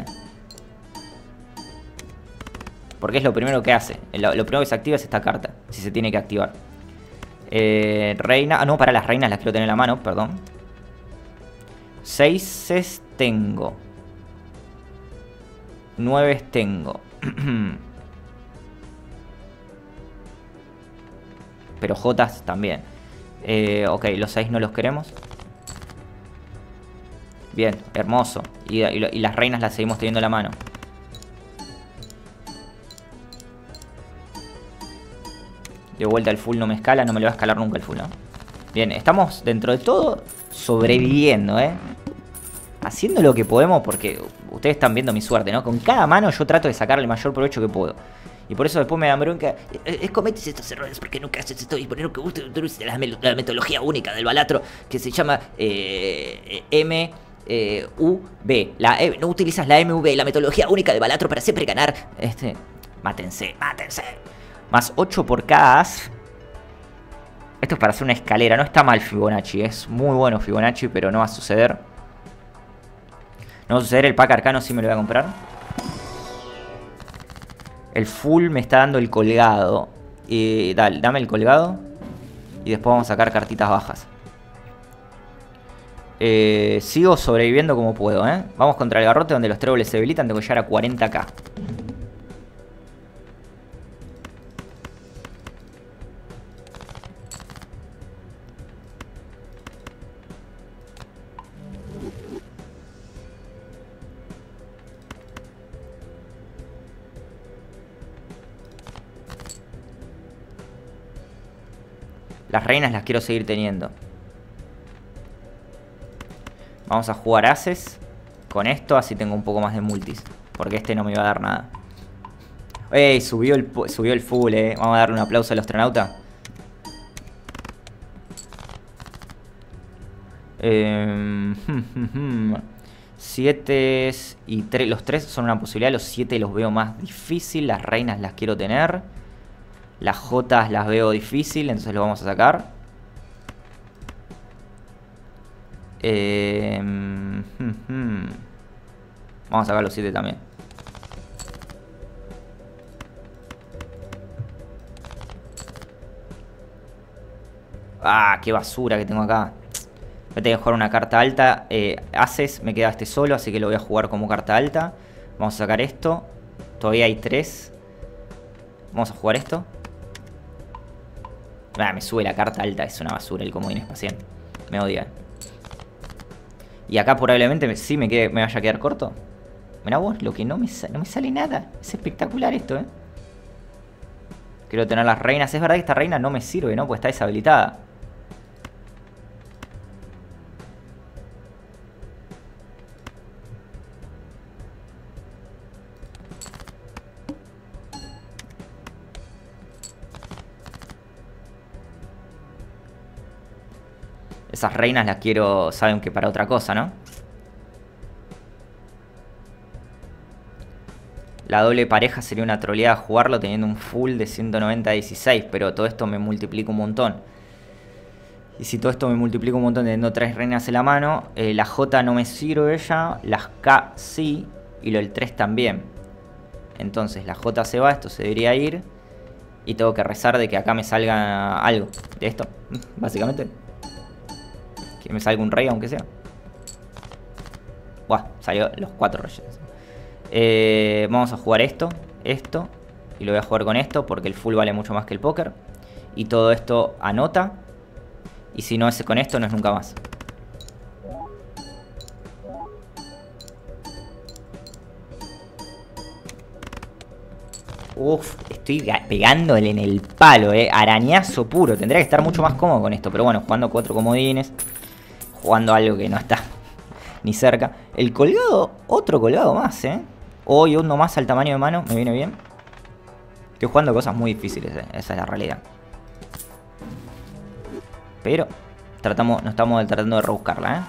Porque es lo primero que hace. Lo, lo primero que se activa es esta carta. Si se tiene que activar. Eh, reina. Ah, no, para las reinas las quiero tener en la mano, perdón. Seises tengo. Nueves tengo. Pero jotas también. Eh, ok, los seis no los queremos. Bien, hermoso. Y, y, y las reinas las seguimos teniendo en la mano. De vuelta el full no me escala, no me lo va a escalar nunca el full, ¿no? Bien, estamos dentro de todo sobreviviendo, ¿eh? Haciendo lo que podemos porque ustedes están viendo mi suerte, ¿no? Con cada mano yo trato de sacarle el mayor provecho que puedo. Y por eso después me dan bronca. Eh, cometes estos errores porque nunca haces esto. Y poner que ustedes la, la metodología única del balatro que se llama eh, M U V. La, eh, no utilizas la M U V, la metodología única del balatro para siempre ganar. Este, mátense, mátense. Más ocho por cada as. Esto es para hacer una escalera. No está mal Fibonacci. Es muy bueno Fibonacci, pero no va a suceder. No va a suceder. El pack arcano sí me lo voy a comprar. El full me está dando el colgado. Y dale, dame el colgado. Y después vamos a sacar cartitas bajas. Eh, sigo sobreviviendo como puedo, ¿eh? Vamos contra el garrote donde los tréboles se debilitan. Tengo que llegar a cuarenta k. Las reinas las quiero seguir teniendo. Vamos a jugar ases con esto, así tengo un poco más de multis. Porque este no me iba a dar nada. ¡Ey! Subió el, subió el full, eh. Vamos a darle un aplauso al astronauta. Eh, siete y tres. Los tres son una posibilidad. Los siete los veo más difícil. Las reinas las quiero tener. Las jotas las veo difícil, entonces lo vamos a sacar. Eh, hmm, hmm. Vamos a sacar los siete también. Ah, qué basura que tengo acá. Voy a tener que jugar una carta alta. eh, Aces, me queda este solo, así que lo voy a jugar como carta alta. Vamos a sacar esto. Todavía hay tres. Vamos a jugar esto. Ah, me sube la carta alta, es una basura el comodín espacial. Me odian. Y acá probablemente me, sí me, quede, me vaya a quedar corto. Mirá vos, lo que no me, no me sale nada. Es espectacular esto, eh. Quiero tener las reinas. Es verdad que esta reina no me sirve, ¿no? Porque está deshabilitada. Esas reinas las quiero, saben que para otra cosa, ¿no? La doble pareja sería una troleada jugarlo teniendo un full de ciento noventa a dieciséis, pero todo esto me multiplica un montón. Y si todo esto me multiplica un montón teniendo tres reinas en la mano, eh, la J no me sirve ya, las K sí, y lo del tres también. Entonces la J se va, esto se debería ir. Y tengo que rezar de que acá me salga algo de esto, básicamente. Que me salga un rey, aunque sea. Buah, salió los cuatro reyes. Eh, vamos a jugar esto, esto. Y lo voy a jugar con esto porque el full vale mucho más que el póker. Y todo esto anota. Y si no es con esto, no es nunca más. Uf, estoy pegándole en el palo, eh. Arañazo puro. Tendría que estar mucho más cómodo con esto. Pero bueno, jugando cuatro comodines. Jugando algo que no está ni cerca. El colgado, otro colgado más, eh. Hoy uno más al tamaño de mano, me viene bien. Estoy jugando cosas muy difíciles, eh. Esa es la realidad. Pero tratamos, no estamos tratando de rebuscarla, eh.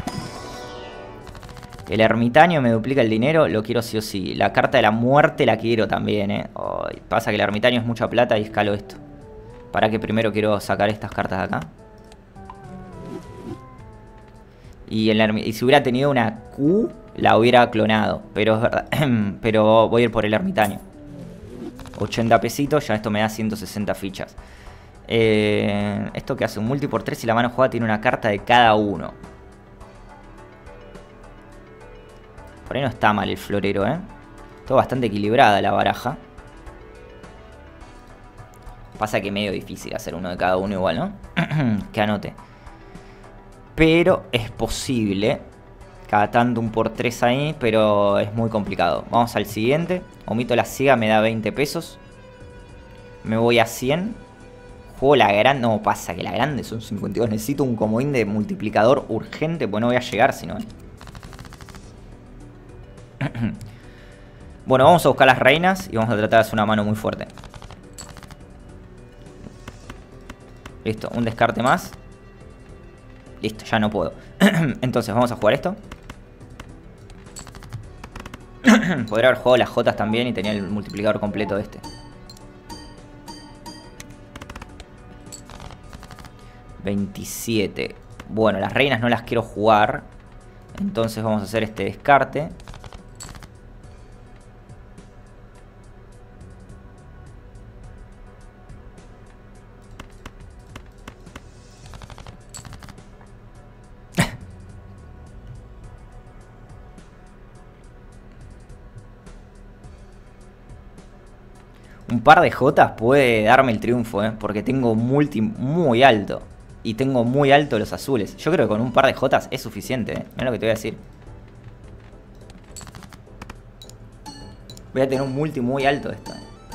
El ermitaño me duplica el dinero, lo quiero sí o sí. La carta de la muerte la quiero también, eh. Oh, pasa que el ermitaño es mucha plata y escalo esto. Para que primero quiero sacar estas cartas de acá. Y, el y si hubiera tenido una Q, la hubiera clonado. Pero es verdad. Pero voy a ir por el ermitaño. ochenta pesitos, ya esto me da ciento sesenta fichas. Eh, esto que hace un multi por tres y la mano jugada tiene una carta de cada uno. Por ahí no está mal el florero, ¿eh? Todo bastante equilibrada la baraja. Pasa que es medio difícil hacer uno de cada uno igual, ¿no? Que anote. Pero es posible. Cada tanto un por tres ahí, pero es muy complicado. Vamos al siguiente. Omito la ciega, me da veinte pesos. Me voy a cien. Juego la grande. No, pasa que la grande son cincuenta y dos. Necesito un comodín de multiplicador urgente, pues no voy a llegar si no. Bueno, vamos a buscar las reinas y vamos a tratar de hacer una mano muy fuerte. Listo, un descarte más. Listo, ya no puedo. Entonces vamos a jugar esto. Podría haber jugado las Jotas también y tenía el multiplicador completo de este. veintisiete. Bueno, las reinas no las quiero jugar. Entonces vamos a hacer este descarte. Un par de Jotas puede darme el triunfo, ¿eh? Porque tengo multi muy alto. Y tengo muy alto los azules. Yo creo que con un par de Jotas es suficiente, ¿eh? Mira lo que te voy a decir. Voy a tener un multi muy alto esto.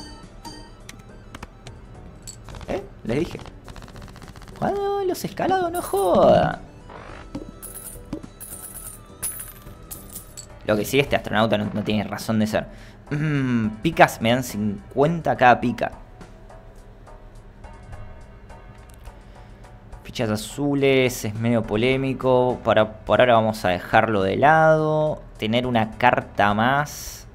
¿Eh? Les dije. Ah, los escalados, no joda. Lo que sí, este astronauta no, no tiene razón de ser. Mm, picas me dan cincuenta cada pica. Fichas azules es medio polémico. Para, por ahora vamos a dejarlo de lado. Tener una carta más.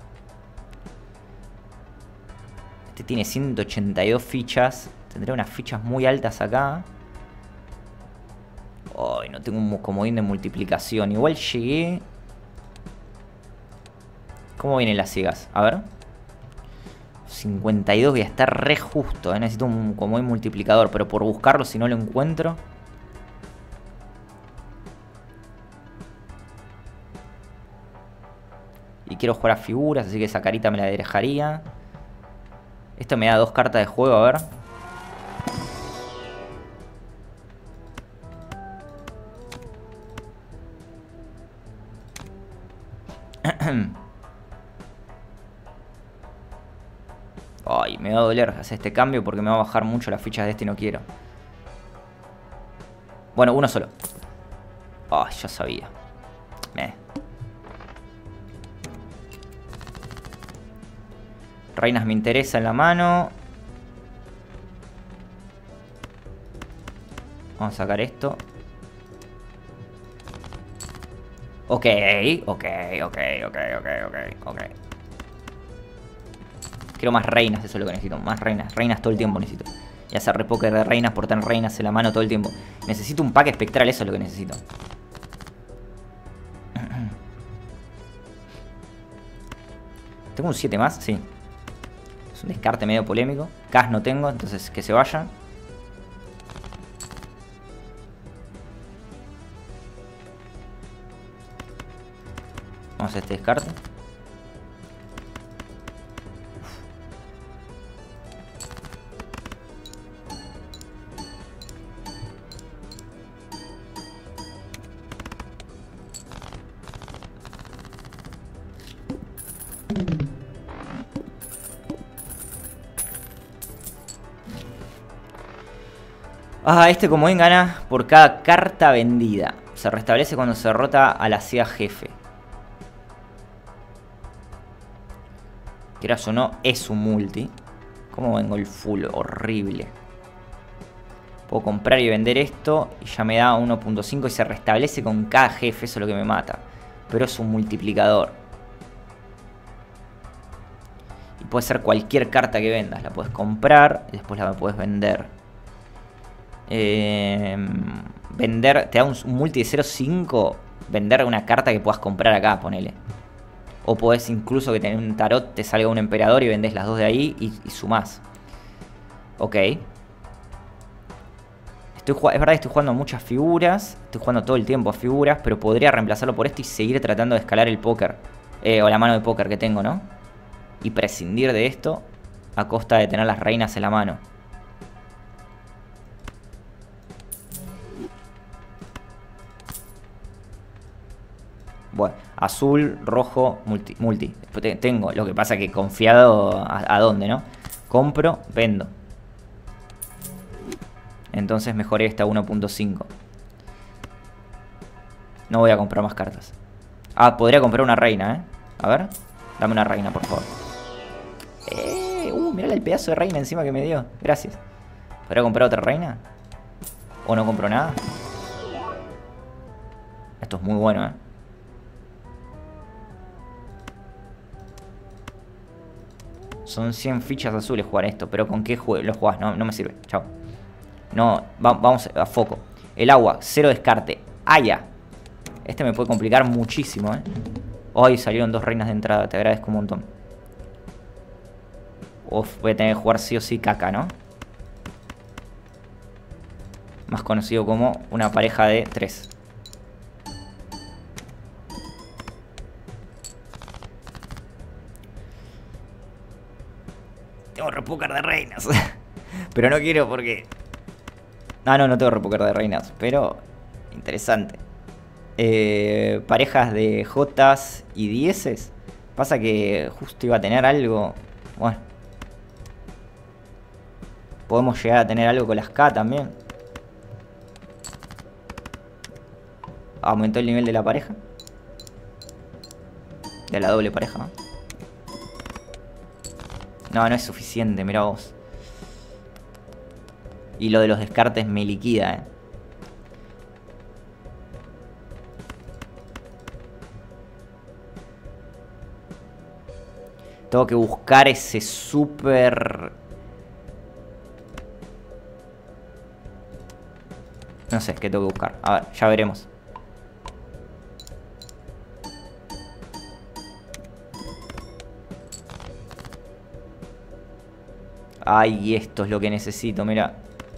Este tiene ciento ochenta y dos fichas. Tendré unas fichas muy altas acá. Ay, no tengo un comodín de multiplicación. Igual llegué. ¿Cómo vienen las ciegas? A ver. cincuenta y dos, voy a estar re justo, ¿eh? Necesito un comodín multiplicador, pero por buscarlo si no lo encuentro. Y quiero jugar a figuras, así que esa carita me la dejaría. Esto me da dos cartas de juego, a ver. Ay, me va a doler hacer este cambio porque me va a bajar mucho las fichas de este y no quiero. Bueno, uno solo. Ay, ya sabía. Meh. Reinas me interesa en la mano. Vamos a sacar esto. Ok, ok, ok, ok, ok, ok, ok. Quiero más reinas, eso es lo que necesito. Más reinas, reinas todo el tiempo necesito. Y hacer repoker de reinas por tener reinas en la mano todo el tiempo. Necesito un pack espectral, eso es lo que necesito. ¿Tengo un siete más? Sí. Es un descarte medio polémico. Cash no tengo, entonces que se vayan. Vamos a este descarte. Ah, este comodín gana por cada carta vendida. Se restablece cuando se derrota a la C I A jefe. Quieras o no, es un multi. ¿Cómo vengo el full? Horrible. Puedo comprar y vender esto y ya me da uno punto cinco y se restablece con cada jefe. Eso es lo que me mata. Pero es un multiplicador. Y puede ser cualquier carta que vendas. La puedes comprar y después la puedes vender. Eh, vender, te da un, un multi de cero punto cinco. Vender una carta que puedas comprar acá, ponele. O podés incluso que tener un tarot, te salga un emperador y vendés las dos de ahí y, y sumás. Ok. Estoy, es verdad que estoy jugando muchas figuras. Estoy jugando todo el tiempo a figuras. Pero podría reemplazarlo por esto y seguir tratando de escalar el póker. Eh, o la mano de póker que tengo, ¿no? Y prescindir de esto a costa de tener las reinas en la mano. Bueno, azul, rojo, multi, multi. Después tengo, lo que pasa que confiado a, a dónde, ¿no? Compro, vendo. Entonces mejoré esta uno punto cinco. No voy a comprar más cartas. Ah, podría comprar una reina, ¿eh? A ver, dame una reina, por favor. Eh, uh, mirá el pedazo de reina encima que me dio. Gracias. ¿Podría comprar otra reina? ¿O no compro nada? Esto es muy bueno, ¿eh? Son cien fichas azules jugar esto. Pero ¿con qué lo jugás? No, no me sirve. Chao. No, va, vamos a foco. El agua, cero descarte. Aya. Este me puede complicar muchísimo, ¿eh? Hoy salieron dos reinas de entrada. Te agradezco un montón. Uf, voy a tener que jugar sí o sí caca, ¿no? Más conocido como una pareja de tres. Tengo repóker de reinas. Pero no quiero porque... Ah, no, no tengo repóker de reinas. Pero... interesante. Eh, parejas de Jotas y dieces. Pasa que justo iba a tener algo... Bueno. Podemos llegar a tener algo con las K también. Aumentó el nivel de la pareja. De la doble pareja, ¿no? No, no es suficiente, mirá vos. Y lo de los descartes me liquida, eh. Tengo que buscar ese súper... No sé, ¿qué tengo que buscar? A ver, ya veremos. Ay, esto es lo que necesito, mira.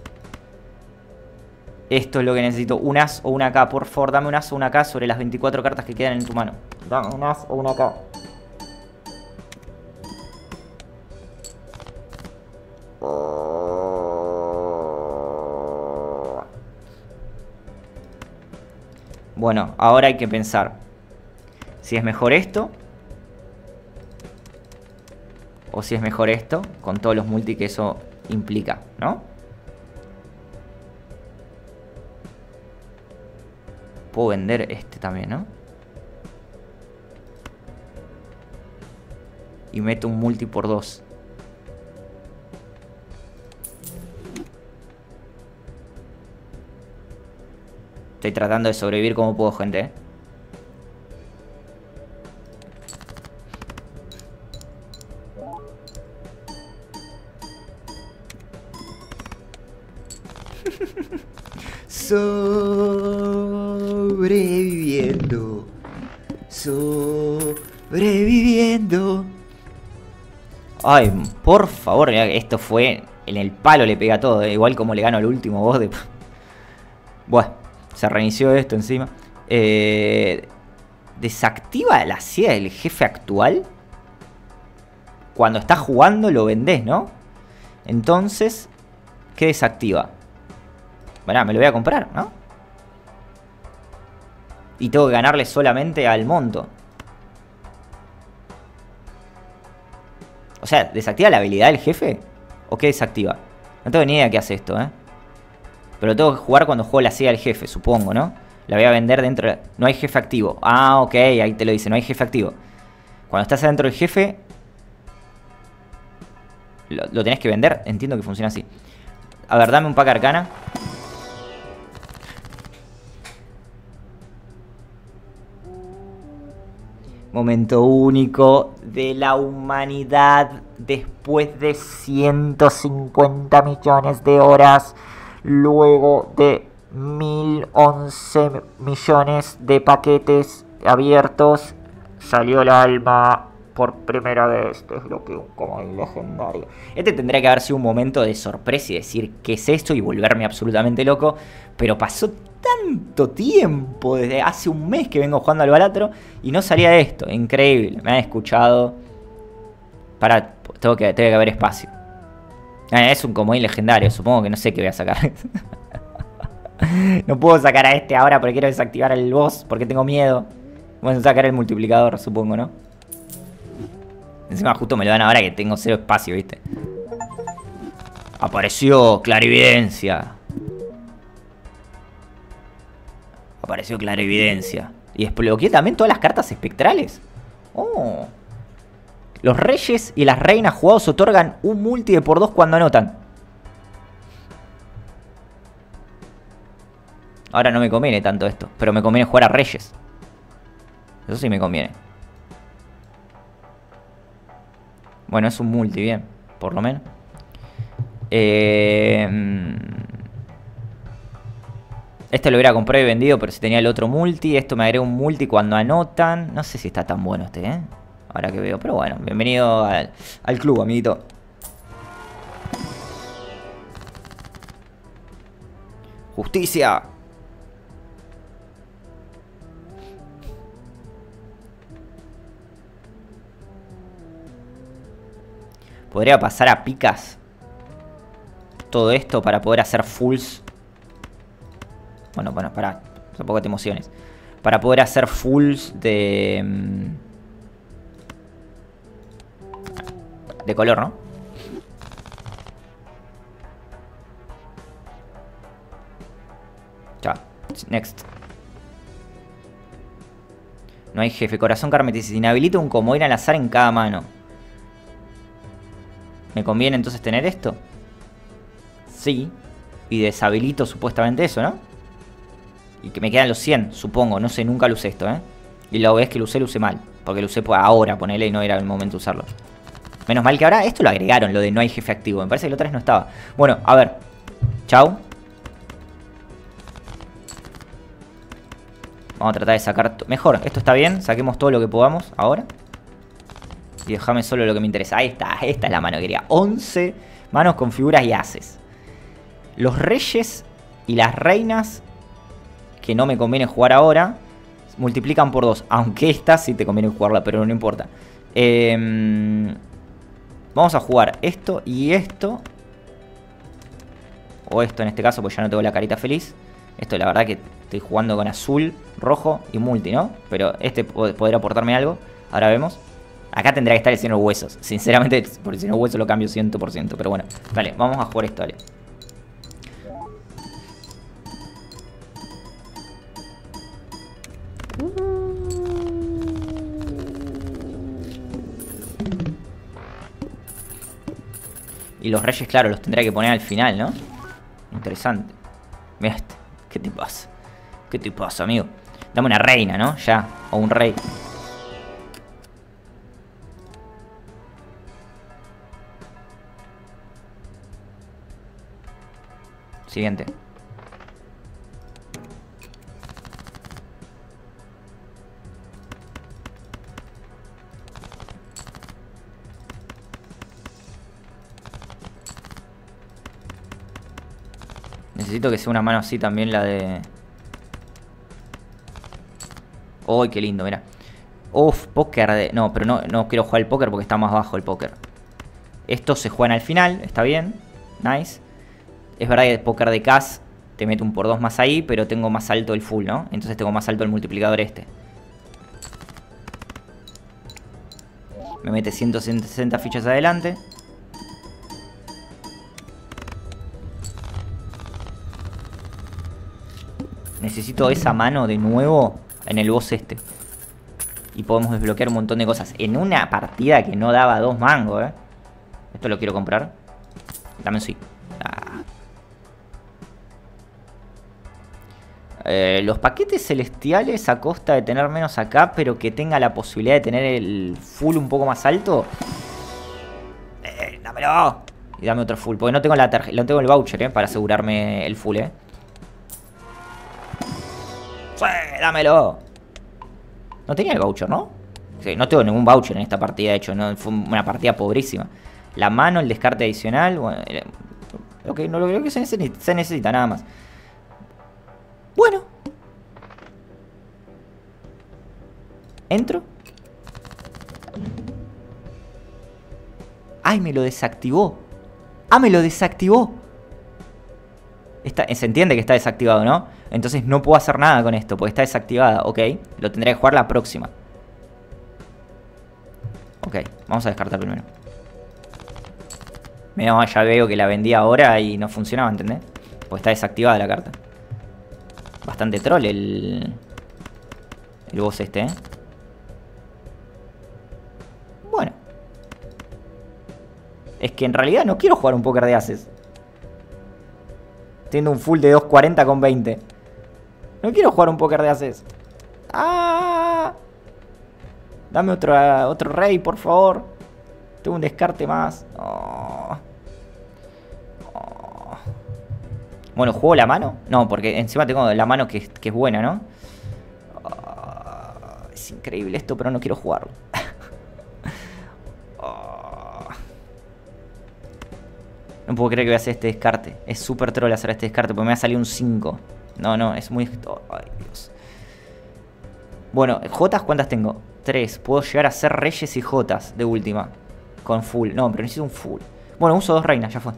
Esto es lo que necesito. Un as o una K, por favor, dame un as o una K sobre las veinticuatro cartas que quedan en tu mano. Dame un as o una K. Bueno, ahora hay que pensar si es mejor esto o si es mejor esto, con todos los multi que eso implica, ¿no? Puedo vender este también, ¿no? Y meto un multi por dos. Estoy tratando de sobrevivir como puedo, gente, ¿eh? Sobreviviendo. Sobreviviendo. Ay, por favor, esto fue... En el palo le pega todo, ¿eh? Igual como le gano al último boss de... Bueno, se reinició esto encima. Eh, desactiva la silla del jefe actual. Cuando estás jugando lo vendés, ¿no? Entonces, ¿qué desactiva? Bueno, me lo voy a comprar, ¿no? Y tengo que ganarle solamente al monto. O sea, ¿desactiva la habilidad del jefe? ¿O qué desactiva? No tengo ni idea qué hace esto, ¿eh? Pero tengo que jugar cuando juego la silla del jefe, supongo, ¿no? La voy a vender dentro de... No hay jefe activo. Ah, ok, ahí te lo dice, no hay jefe activo. Cuando estás adentro del jefe... Lo, lo tenés que vender, entiendo que funciona así. A ver, dame un pack arcana. Momento único de la humanidad después de ciento cincuenta millones de horas, luego de mil once millones de paquetes abiertos, salió el alma por primera vez. Desbloqueé un comodín legendario. Este tendría que haber sido un momento de sorpresa y decir qué es esto y volverme absolutamente loco, pero pasó tanto tiempo, desde hace un mes que vengo jugando al Balatro y no salía esto. Increíble, me han escuchado. Para, tengo que, tengo que haber espacio. Ah, es un comodín legendario, supongo que no sé qué voy a sacar. No puedo sacar a este ahora porque quiero desactivar el boss, porque tengo miedo. Bueno, sacar el multiplicador, supongo, ¿no? Encima justo me lo dan ahora que tengo cero espacio, ¿viste? Apareció clarividencia. Apareció clarividencia. Y desbloqueé también todas las cartas espectrales. Oh. Los reyes y las reinas jugados otorgan un multi de por dos cuando anotan. Ahora no me conviene tanto esto, pero me conviene jugar a reyes. Eso sí me conviene. Bueno, es un multi, bien, por lo menos. Eh... Este lo hubiera comprado y vendido, pero si tenía el otro multi. Esto me agrega un multi cuando anotan. No sé si está tan bueno este, ¿eh? Ahora que veo, pero bueno, bienvenido al, al club, amiguito. ¡Justicia! Podría pasar a picas todo esto para poder hacer fulls. Bueno, bueno, pará, tampoco te emociones. Para poder hacer fulls de... De color, ¿no? Ya, next. No hay jefe. Corazón carmesí. Inhabilita un comodín al azar en cada mano. ¿Me conviene entonces tener esto? Sí. Y deshabilito supuestamente eso, ¿no? Y que me quedan los cien, supongo. No sé, nunca lo usé esto, ¿eh? Y la vez que lo usé, lo usé mal. Porque lo usé ahora, ponele, y no era el momento de usarlo. Menos mal que ahora esto lo agregaron, lo de no hay jefe activo. Me parece que la otra vez no estaba. Bueno, a ver. Chau. Vamos a tratar de sacar... Mejor, esto está bien. Saquemos todo lo que podamos ahora. Y déjame solo lo que me interesa. Ahí está, esta es la mano que quería. once manos con figuras y haces. Los reyes y las reinas, que no me conviene jugar ahora, multiplican por dos. Aunque esta sí te conviene jugarla, pero no importa. Eh, vamos a jugar esto y esto. O esto en este caso, pues ya no tengo la carita feliz. Esto la verdad que estoy jugando con azul, rojo y multi, ¿no? Pero este podría aportarme algo. Ahora vemos. Acá tendría que estar el cien huesos. Sinceramente, por el cien huesos lo cambio cien por ciento. Pero bueno, dale, vamos a jugar esto, dale. Y los reyes, claro, los tendría que poner al final, ¿no? Interesante. Mira este. ¿Qué te pasa? ¿Qué te pasa, amigo? Dame una reina, ¿no? Ya. O un rey. Siguiente. Necesito que sea una mano así también la de... ¡Uy, qué lindo! Mira. Uf, póker de... No, pero no, no quiero jugar el póker porque está más bajo el póker. Estos se juegan al final, está bien. Nice. Es verdad que el póker de cash te mete un por dos más ahí, pero tengo más alto el full, ¿no? Entonces tengo más alto el multiplicador este. Me mete ciento sesenta fichas adelante. Necesito esa mano de nuevo en el boss este. Y podemos desbloquear un montón de cosas. En una partida que no daba dos mangos, ¿eh? Esto lo quiero comprar. Dame un sí. Ah. Eh, los paquetes celestiales a costa de tener menos acá, pero que tenga la posibilidad de tener el full un poco más alto. Eh, dámelo. Y dame otro full, porque no tengo la tarjeta, no tengo el voucher, eh, para asegurarme el full, eh. Sí, dámelo. No tenía el voucher, ¿no? Sí, no tengo ningún voucher en esta partida, de hecho, no, fue una partida pobrísima. La mano, el descarte adicional, bueno, lo que, no, lo que se necesita, se necesita, nada más. Bueno. Entro. Ay, me lo desactivó. Ah, me lo desactivó. Está, se entiende que está desactivado, ¿no? Entonces no puedo hacer nada con esto porque está desactivada. Ok, lo tendré que jugar la próxima. Ok, vamos a descartar primero. Mira, ya veo que la vendí ahora y no funcionaba, ¿entendés? Porque está desactivada la carta. Bastante troll el... El boss este, ¿eh? Bueno. Es que en realidad no quiero jugar un póker de ases. Teniendo un full de doscientos cuarenta con veinte. No quiero jugar un póker de ases. ¡Ah! Dame otro, otro rey, por favor. Tengo un descarte más. Oh. Oh. Bueno, ¿juego la mano? No, porque encima tengo la mano que, que es buena, ¿no? Oh. Es increíble esto, pero no quiero jugarlo. Oh. No puedo creer que voy a hacer este descarte. Es súper troll hacer este descarte porque me va a salir un cinco. No, no, es muy... Oh, ay, Dios. Bueno, Jotas, ¿cuántas tengo? tres. Puedo llegar a hacer reyes y Jotas de última. Con full. No, pero necesito un full. Bueno, uso dos reinas, ya fue.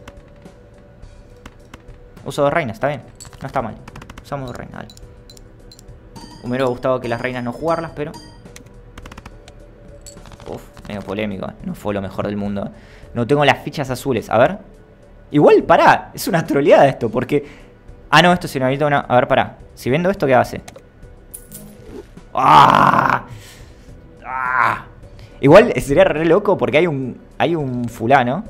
Uso dos reinas, está bien. No está mal. Usamos dos reinas, vale. Me hubiera gustado que las reinas no jugarlas, pero... Uf, medio polémico. No fue lo mejor del mundo. No tengo las fichas azules. A ver. Igual, pará. Es una troleada esto, porque... Ah, no, esto sí necesita una... A ver, pará. Si vendo esto, ¿qué hace? ¡Ah! ¡Ah! Igual sería re loco porque hay un... Hay un fulano.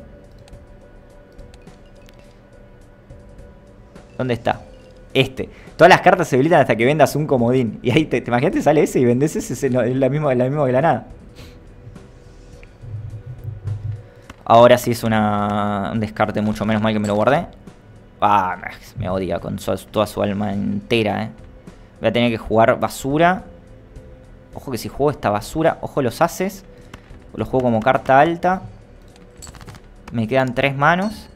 ¿Dónde está? Este. Todas las cartas se habilitan hasta que vendas un comodín. Y ahí te, te imaginas, te sale ese y vendes ese. Es la misma, la misma que la nada. Ahora sí es una, un descarte mucho menos mal que me lo guardé. Ah, me odia con su, toda su alma entera, eh. Voy a tener que jugar basura. Ojo que si juego esta basura, ojo los ases. Lo juego como carta alta. Me quedan tres manos.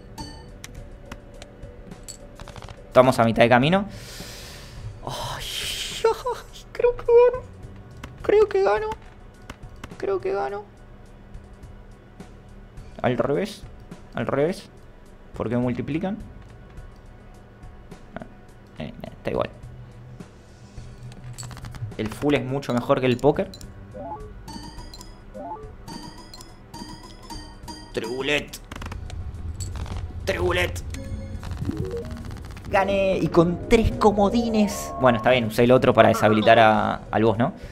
Estamos a mitad de camino. Ay, creo que gano. Creo que gano. Creo que gano. Al revés. Al revés. ¿Por qué multiplican? Eh, está igual. El full es mucho mejor que el póker. Trebulet. Trebulet. Gané. Y con tres comodines. Bueno, está bien. Usé el otro para deshabilitar a, al boss, ¿no?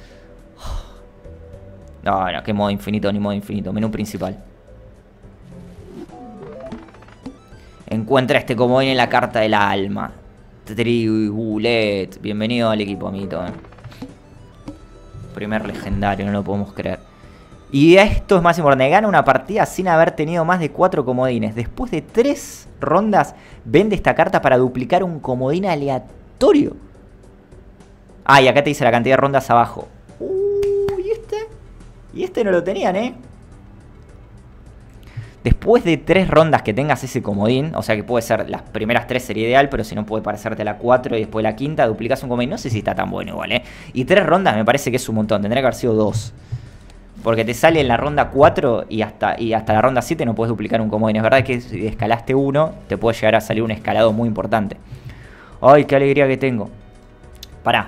No, no, que modo infinito ni modo infinito. Menú principal. Encuentra este comodín en la carta del alma. Tribulet. Bienvenido al equipo, amiguito. Eh. Primer legendario, no lo podemos creer. Y esto es más importante. Gana una partida sin haber tenido más de cuatro comodines. Después de tres rondas, vende esta carta para duplicar un comodín aleatorio. Ah, y acá te dice la cantidad de rondas abajo. Uh, ¿y este? Y este no lo tenían, ¿eh? Después de tres rondas que tengas ese comodín, o sea que puede ser las primeras tres sería ideal, pero si no puede parecerte la cuatro y después la quinta, duplicas un comodín. No sé si está tan bueno igual, ¿eh? Y tres rondas me parece que es un montón, tendría que haber sido dos. Porque te sale en la ronda cuatro y hasta, y hasta la ronda siete no puedes duplicar un comodín. Es verdad que si escalaste uno, te puede llegar a salir un escalado muy importante. Ay, qué alegría que tengo. Pará.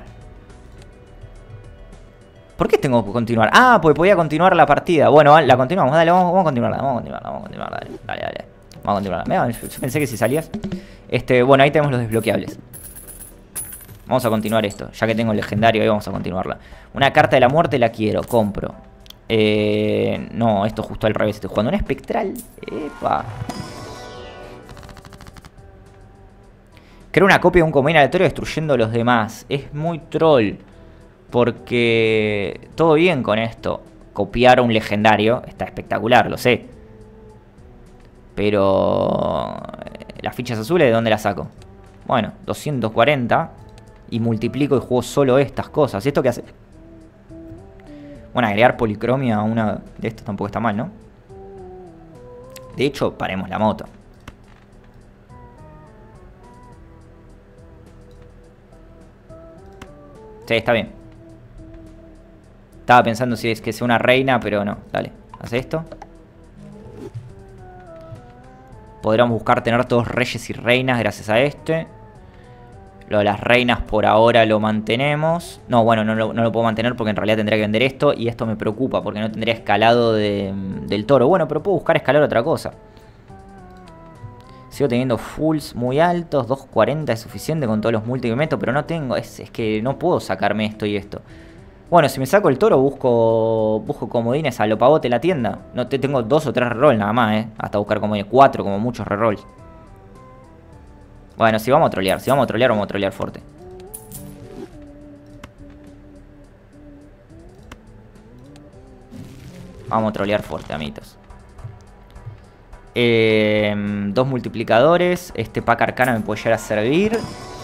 ¿Por qué tengo que continuar? Ah, pues podía continuar la partida. Bueno, la continuamos, dale, vamos, vamos a continuarla. Vamos a continuarla, vamos a continuarla, dale, dale, dale. Vamos a continuarla. Mira, yo pensé que si salías. Este, bueno, ahí tenemos los desbloqueables. Vamos a continuar esto. Ya que tengo el legendario, ahí vamos a continuarla. Una carta de la muerte la quiero, compro. Eh, no, esto justo al revés. Estoy jugando una espectral. Epa. Creo una copia de un comodín aleatorio destruyendo a los demás. Es muy troll. Porque todo bien con esto. Copiar un legendario está espectacular, lo sé. Pero las fichas azules, ¿de dónde las saco? Bueno, doscientos cuarenta. Y multiplico y juego solo estas cosas. ¿Y esto qué hace? Bueno, agregar policromia a una de estas tampoco está mal, ¿no? De hecho, paremos la moto. Sí, está bien. Estaba pensando si es que sea una reina, pero no. Dale, haz esto. Podríamos buscar tener todos reyes y reinas gracias a este. Lo de las reinas por ahora lo mantenemos. No, bueno, no lo, no lo puedo mantener porque en realidad tendría que vender esto. Y esto me preocupa porque no tendría escalado de, del toro. Bueno, pero puedo buscar escalar otra cosa. Sigo teniendo fulls muy altos. doscientos cuarenta es suficiente con todos los multi que meto. Pero no tengo... Es, es que no puedo sacarme esto y esto. Bueno, si me saco el toro busco busco comodines a lo pavote en la tienda. No te tengo dos o tres rerolls nada más, eh. Hasta buscar comodines. Cuatro como muchos rerolls. Bueno, si vamos a trolear. Si vamos a trolear, vamos a trolear fuerte. Vamos a trolear fuerte, amiguitos. Eh, dos multiplicadores. Este pack arcana me puede llegar a servir.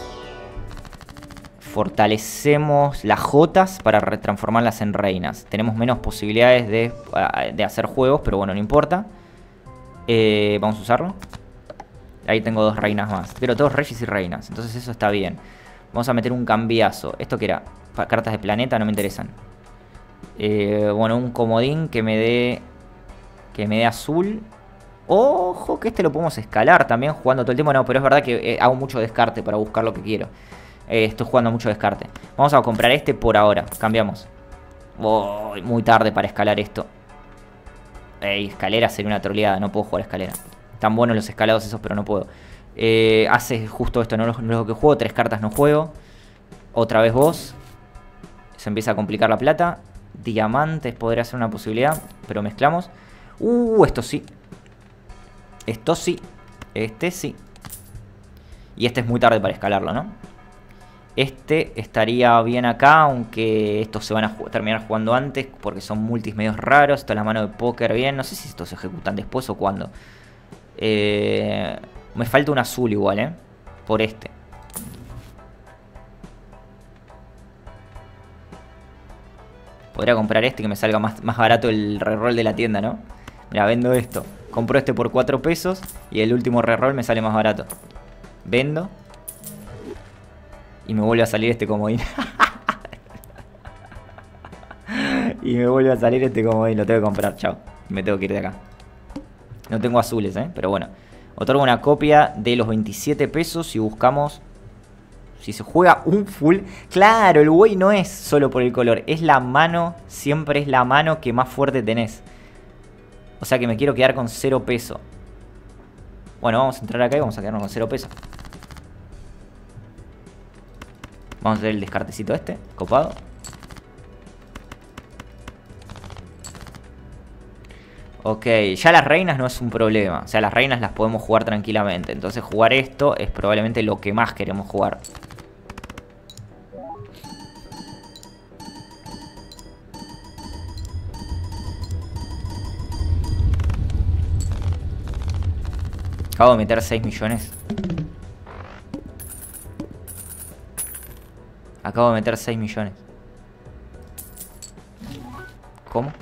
Fortalecemos las jotas para retransformarlas en reinas. Tenemos menos posibilidades de, de hacer juegos, pero bueno, no importa. Eh, vamos a usarlo. Ahí tengo dos reinas más. Pero todos reyes y reinas, entonces eso está bien. Vamos a meter un cambiazo. ¿Esto qué era? Cartas de planeta no me interesan. Eh, bueno, un comodín que me dé... Que me dé azul. Ojo, que este lo podemos escalar también jugando todo el tiempo. No, pero es verdad que eh, hago mucho descarte para buscar lo que quiero. Eh, estoy jugando mucho descarte. Vamos a comprar este por ahora. Cambiamos. Oh, muy tarde para escalar esto. Ey, escalera sería una troleada. No puedo jugar escalera. Están buenos los escalados esos, pero no puedo. Eh, hace justo esto. No es lo que juego. Tres cartas no juego. Otra vez vos. Se empieza a complicar la plata. Diamantes podría ser una posibilidad. Pero mezclamos. Uh, esto sí. Esto sí. Este sí. Y este es muy tarde para escalarlo, ¿no? Este estaría bien acá, aunque estos se van a ju terminar jugando antes porque son multis medios raros. Esto es la mano de póker bien. No sé si estos se ejecutan después o cuándo. Eh, me falta un azul igual, ¿eh? Por este. Podría comprar este que me salga más, más barato el reroll de la tienda, ¿no? Mira, vendo esto. Compro este por cuatro pesos y el último reroll me sale más barato. Vendo. Y me vuelve a salir este comodín. Y me vuelve a salir este comodín. Lo tengo que comprar, chao. Me tengo que ir de acá. No tengo azules, ¿eh? Pero bueno. Otorgo una copia de los veintisiete pesos y buscamos... Si se juega un full... Claro, el güey no es solo por el color. Es la mano, siempre es la mano que más fuerte tenés. O sea que me quiero quedar con cero peso. Bueno, vamos a entrar acá y vamos a quedarnos con cero peso. Vamos a hacer el descartecito este, copado. Ok, ya las reinas no es un problema. O sea, las reinas las podemos jugar tranquilamente. Entonces jugar esto es probablemente lo que más queremos jugar. Acabo de meter seis millones. Acabo de meter seis millones. ¿Cómo?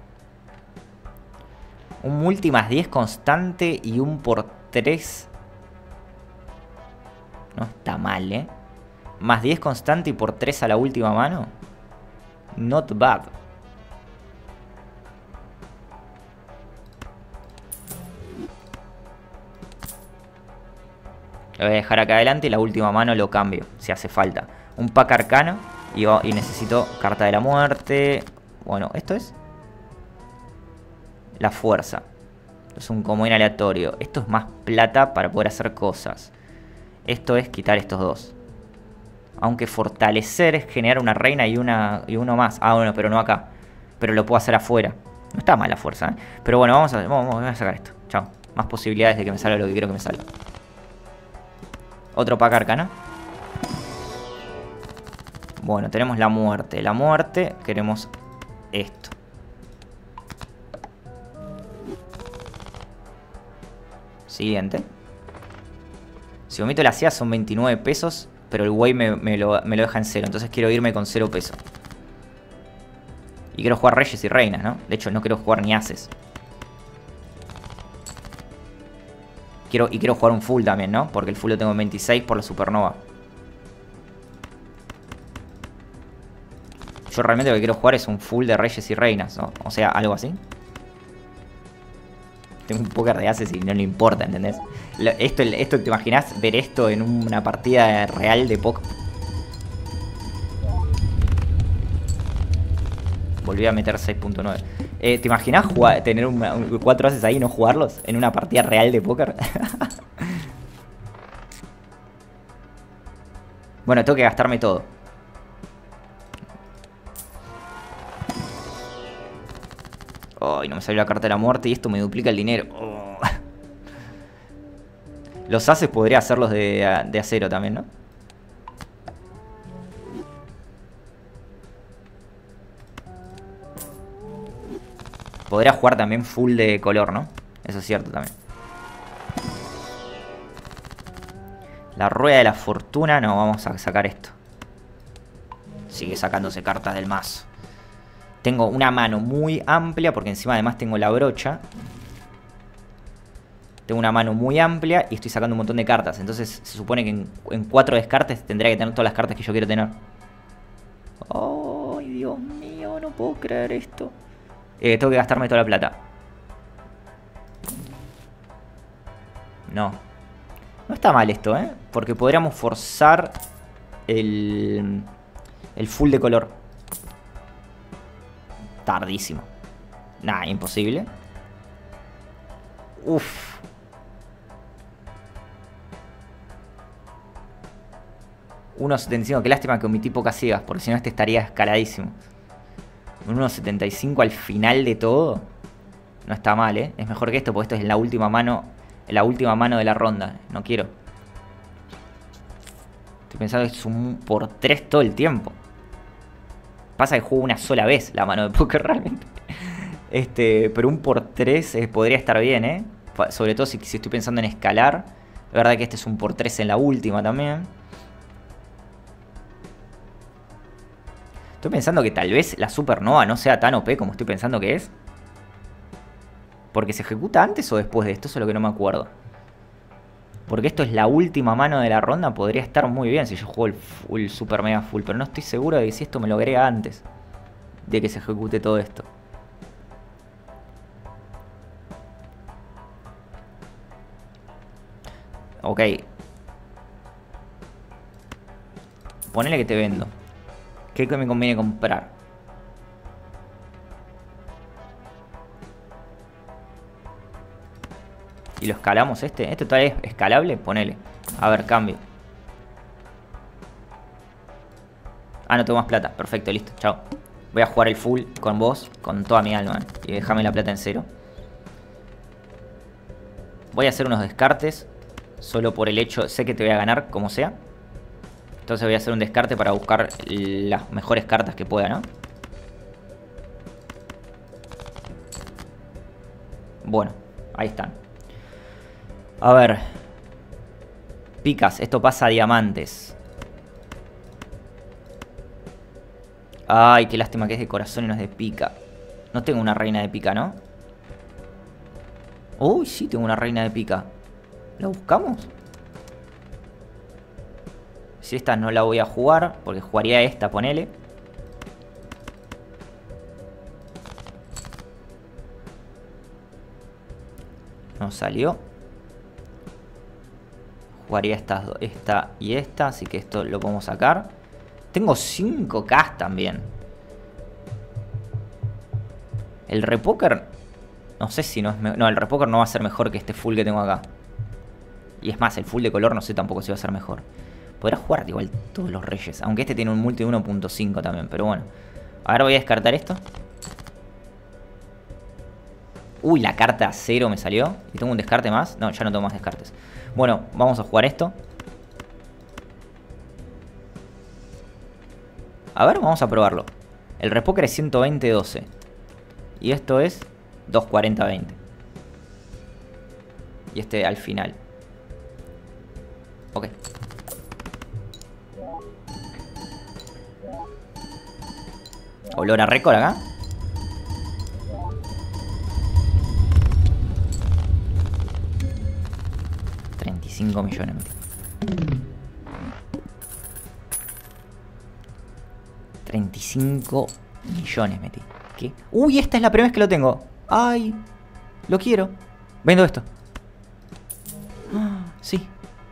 Un multi más diez constante y un por tres. No está mal, ¿eh? Más diez constante y por tres a la última mano. Not bad. Lo voy a dejar acá adelante y la última mano lo cambio, si hace falta. Un pack arcano y, oh, y necesito carta de la muerte. Bueno, esto es la fuerza. Es un común aleatorio. Esto es más plata para poder hacer cosas. Esto es quitar estos dos. Aunque fortalecer es generar una reina y, una, y uno más. Ah, bueno, pero no acá. Pero lo puedo hacer afuera. No está mal la fuerza, ¿eh? Pero bueno, vamos a, vamos, vamos a sacar esto. Chao. Más posibilidades de que me salga lo que quiero que me salga. Otro pack arcano. Bueno, tenemos la muerte. La muerte, queremos esto. Siguiente. Si omito la C I A son veintinueve pesos, pero el güey me, me, lo, me lo deja en cero. Entonces quiero irme con cero pesos. Y quiero jugar reyes y reinas, ¿no? De hecho, no quiero jugar ni ases. Quiero, y quiero jugar un full también, ¿no? Porque el full lo tengo en veintiséis por la supernova. Yo realmente lo que quiero jugar es un full de reyes y reinas, ¿no? O sea, algo así. Tengo un póker de ases y no le importa, ¿entendés? Esto, esto, ¿te imaginas ver esto en una partida real de póker? Volví a meter seis punto nueve. Eh, ¿Te imaginas jugar, tener un, un, cuatro ases ahí y no jugarlos en una partida real de póker? Bueno, tengo que gastarme todo. Ay, no me salió la carta de la muerte y esto me duplica el dinero. Oh. Los ases podría hacerlos de, de acero también, ¿no? Podría jugar también full de color, ¿no? Eso es cierto también. La rueda de la fortuna. No, vamos a sacar esto. Sigue sacándose cartas del mazo. Tengo una mano muy amplia porque encima además tengo la brocha. Tengo una mano muy amplia y estoy sacando un montón de cartas. Entonces se supone que en, en cuatro descartes tendría que tener todas las cartas que yo quiero tener. ¡Ay, Dios mío! No puedo creer esto. Eh, tengo que gastarme toda la plata. No. No está mal esto, ¿eh? Porque podríamos forzar el, el full de color. Tardísimo. Nah, imposible. Uff. uno setenta y cinco, qué lástima que omití pocas ciegas, porque si no este estaría escaladísimo. Un uno setenta y cinco al final de todo. No está mal, ¿eh? Es mejor que esto, porque esto es la última mano. La última mano de la ronda. No quiero. Estoy pensando que es un por tres todo el tiempo. Pasa que juego una sola vez la mano de póker realmente. Este, pero un por tres eh, podría estar bien, ¿eh? Sobre todo si, si estoy pensando en escalar. La verdad que este es un por tres en la última también. Estoy pensando que tal vez la supernova no sea tan O P como estoy pensando que es. Porque se ejecuta antes o después de esto, eso es lo que no me acuerdo. Porque esto es la última mano de la ronda, podría estar muy bien si yo juego el full, super mega full. Pero no estoy seguro de si esto me lo agrega antes de que se ejecute todo esto. Ok. Ponele que te vendo. ¿Qué me conviene comprar? Y lo escalamos este. ¿Este todavía es escalable? Ponele. A ver, cambio. Ah, no tengo más plata. Perfecto, listo. Chao. Voy a jugar el full con vos, con toda mi alma. ¿eh? Y déjame la plata en cero. Voy a hacer unos descartes. Solo por el hecho... Sé que te voy a ganar, como sea. Entonces voy a hacer un descarte para buscar las mejores cartas que pueda, ¿no? Bueno, ahí están. A ver. Picas. Esto pasa a diamantes. Ay, qué lástima que es de corazón y no es de pica. No tengo una reina de pica, ¿no? Uy, sí tengo una reina de pica. ¿La buscamos? Si esta no la voy a jugar, porque jugaría esta, ponele. No salió. Jugaría estas, esta y esta, así que esto lo podemos sacar. Tengo cinco K también. El repoker, no sé si no es... No, el repoker no va a ser mejor que este full que tengo acá. Y es más, el full de color no sé tampoco si va a ser mejor. Podrá jugar igual todos los reyes. Aunque este tiene un multi de uno punto cinco también, pero bueno. Ahora voy a descartar esto. Uy, la carta cero me salió. ¿Y tengo un descarte más? No, ya no tengo más descartes. Bueno, vamos a jugar esto. A ver, vamos a probarlo. El repoker es ciento veinte doce. Y esto es doscientos cuarenta veinte. Y este al final. Ok. Olor a récord acá. treinta y cinco millones. treinta y cinco millones metí. ¿Qué? Uy, esta es la primera vez que lo tengo. Ay, lo quiero. Vendo esto. Ah, sí.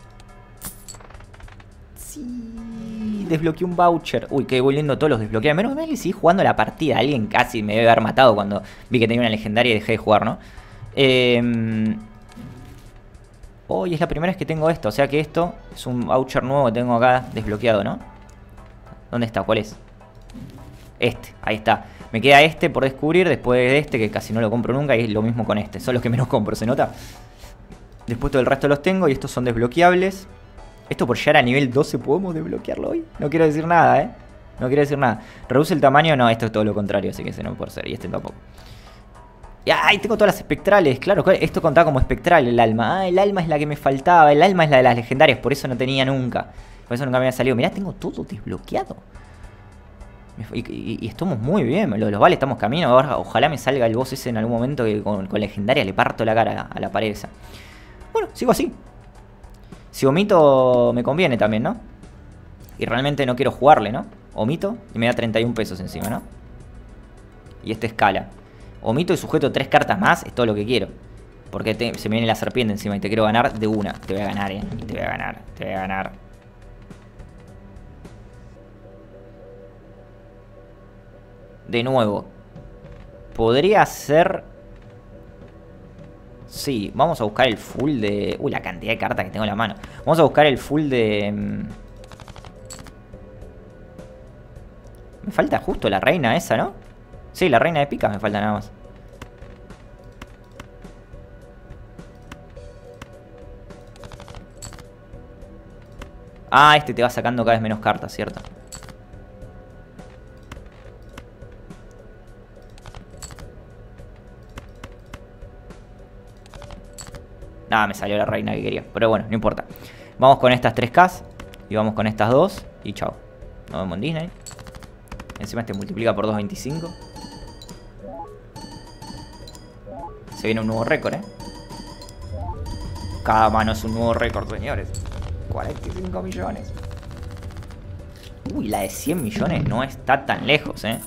Sí. Desbloqueé un voucher. Uy, qué lindo todos los desbloqueé. Menos mal que seguí jugando la partida. Alguien casi me debe haber matado cuando vi que tenía una legendaria y dejé de jugar, ¿no? Eh... Oh, y es la primera vez que tengo esto. O sea que esto es un voucher nuevo que tengo acá desbloqueado, ¿no? ¿Dónde está? ¿Cuál es? Este, ahí está. Me queda este por descubrir después de este, que casi no lo compro nunca. Y es lo mismo con este. Son los que menos compro, ¿se nota? Después todo el resto los tengo y estos son desbloqueables. Esto por llegar a nivel doce, ¿podemos desbloquearlo hoy? No quiero decir nada, ¿eh? No quiero decir nada. ¿Reduce el tamaño? No, esto es todo lo contrario, así que ese no puede ser. Y este tampoco. Y ¡ay! Tengo todas las espectrales. Claro, esto contaba como espectral, el alma. Ah, el alma es la que me faltaba. El alma es la de las legendarias, por eso no tenía nunca. Por eso nunca me había salido. Mirá, tengo todo desbloqueado. Y, y, y estamos muy bien. Los, los vales estamos camino. Ahora, ojalá me salga el boss ese en algún momento que con, con legendaria le parto la cara a, a la pared esa. Bueno, sigo así. Si omito me conviene también, ¿no? Y realmente no quiero jugarle, ¿no? Omito y me da treinta y un pesos encima, ¿no? Y este escala. Omito y sujeto tres cartas más, es todo lo que quiero. Porque te, se me viene la serpiente encima y te quiero ganar de una. Te voy a ganar, eh. Te voy a ganar, te voy a ganar. De nuevo. Podría ser... Sí, vamos a buscar el full de... Uy, la cantidad de cartas que tengo en la mano. Vamos a buscar el full de... Me falta justo la reina esa, ¿no? Sí, la reina de picas me falta nada más. Ah, este te va sacando cada vez menos cartas, ¿cierto? Nada, me salió la reina que quería. Pero bueno, no importa. Vamos con estas tres K. Y vamos con estas dos. Y chao. Nos vemos en Disney. Encima este multiplica por dos punto veinticinco. Se viene un nuevo récord, ¿eh? Cada mano es un nuevo récord, señores. cuarenta y cinco millones. Uy, la de cien millones no está tan lejos, ¿eh?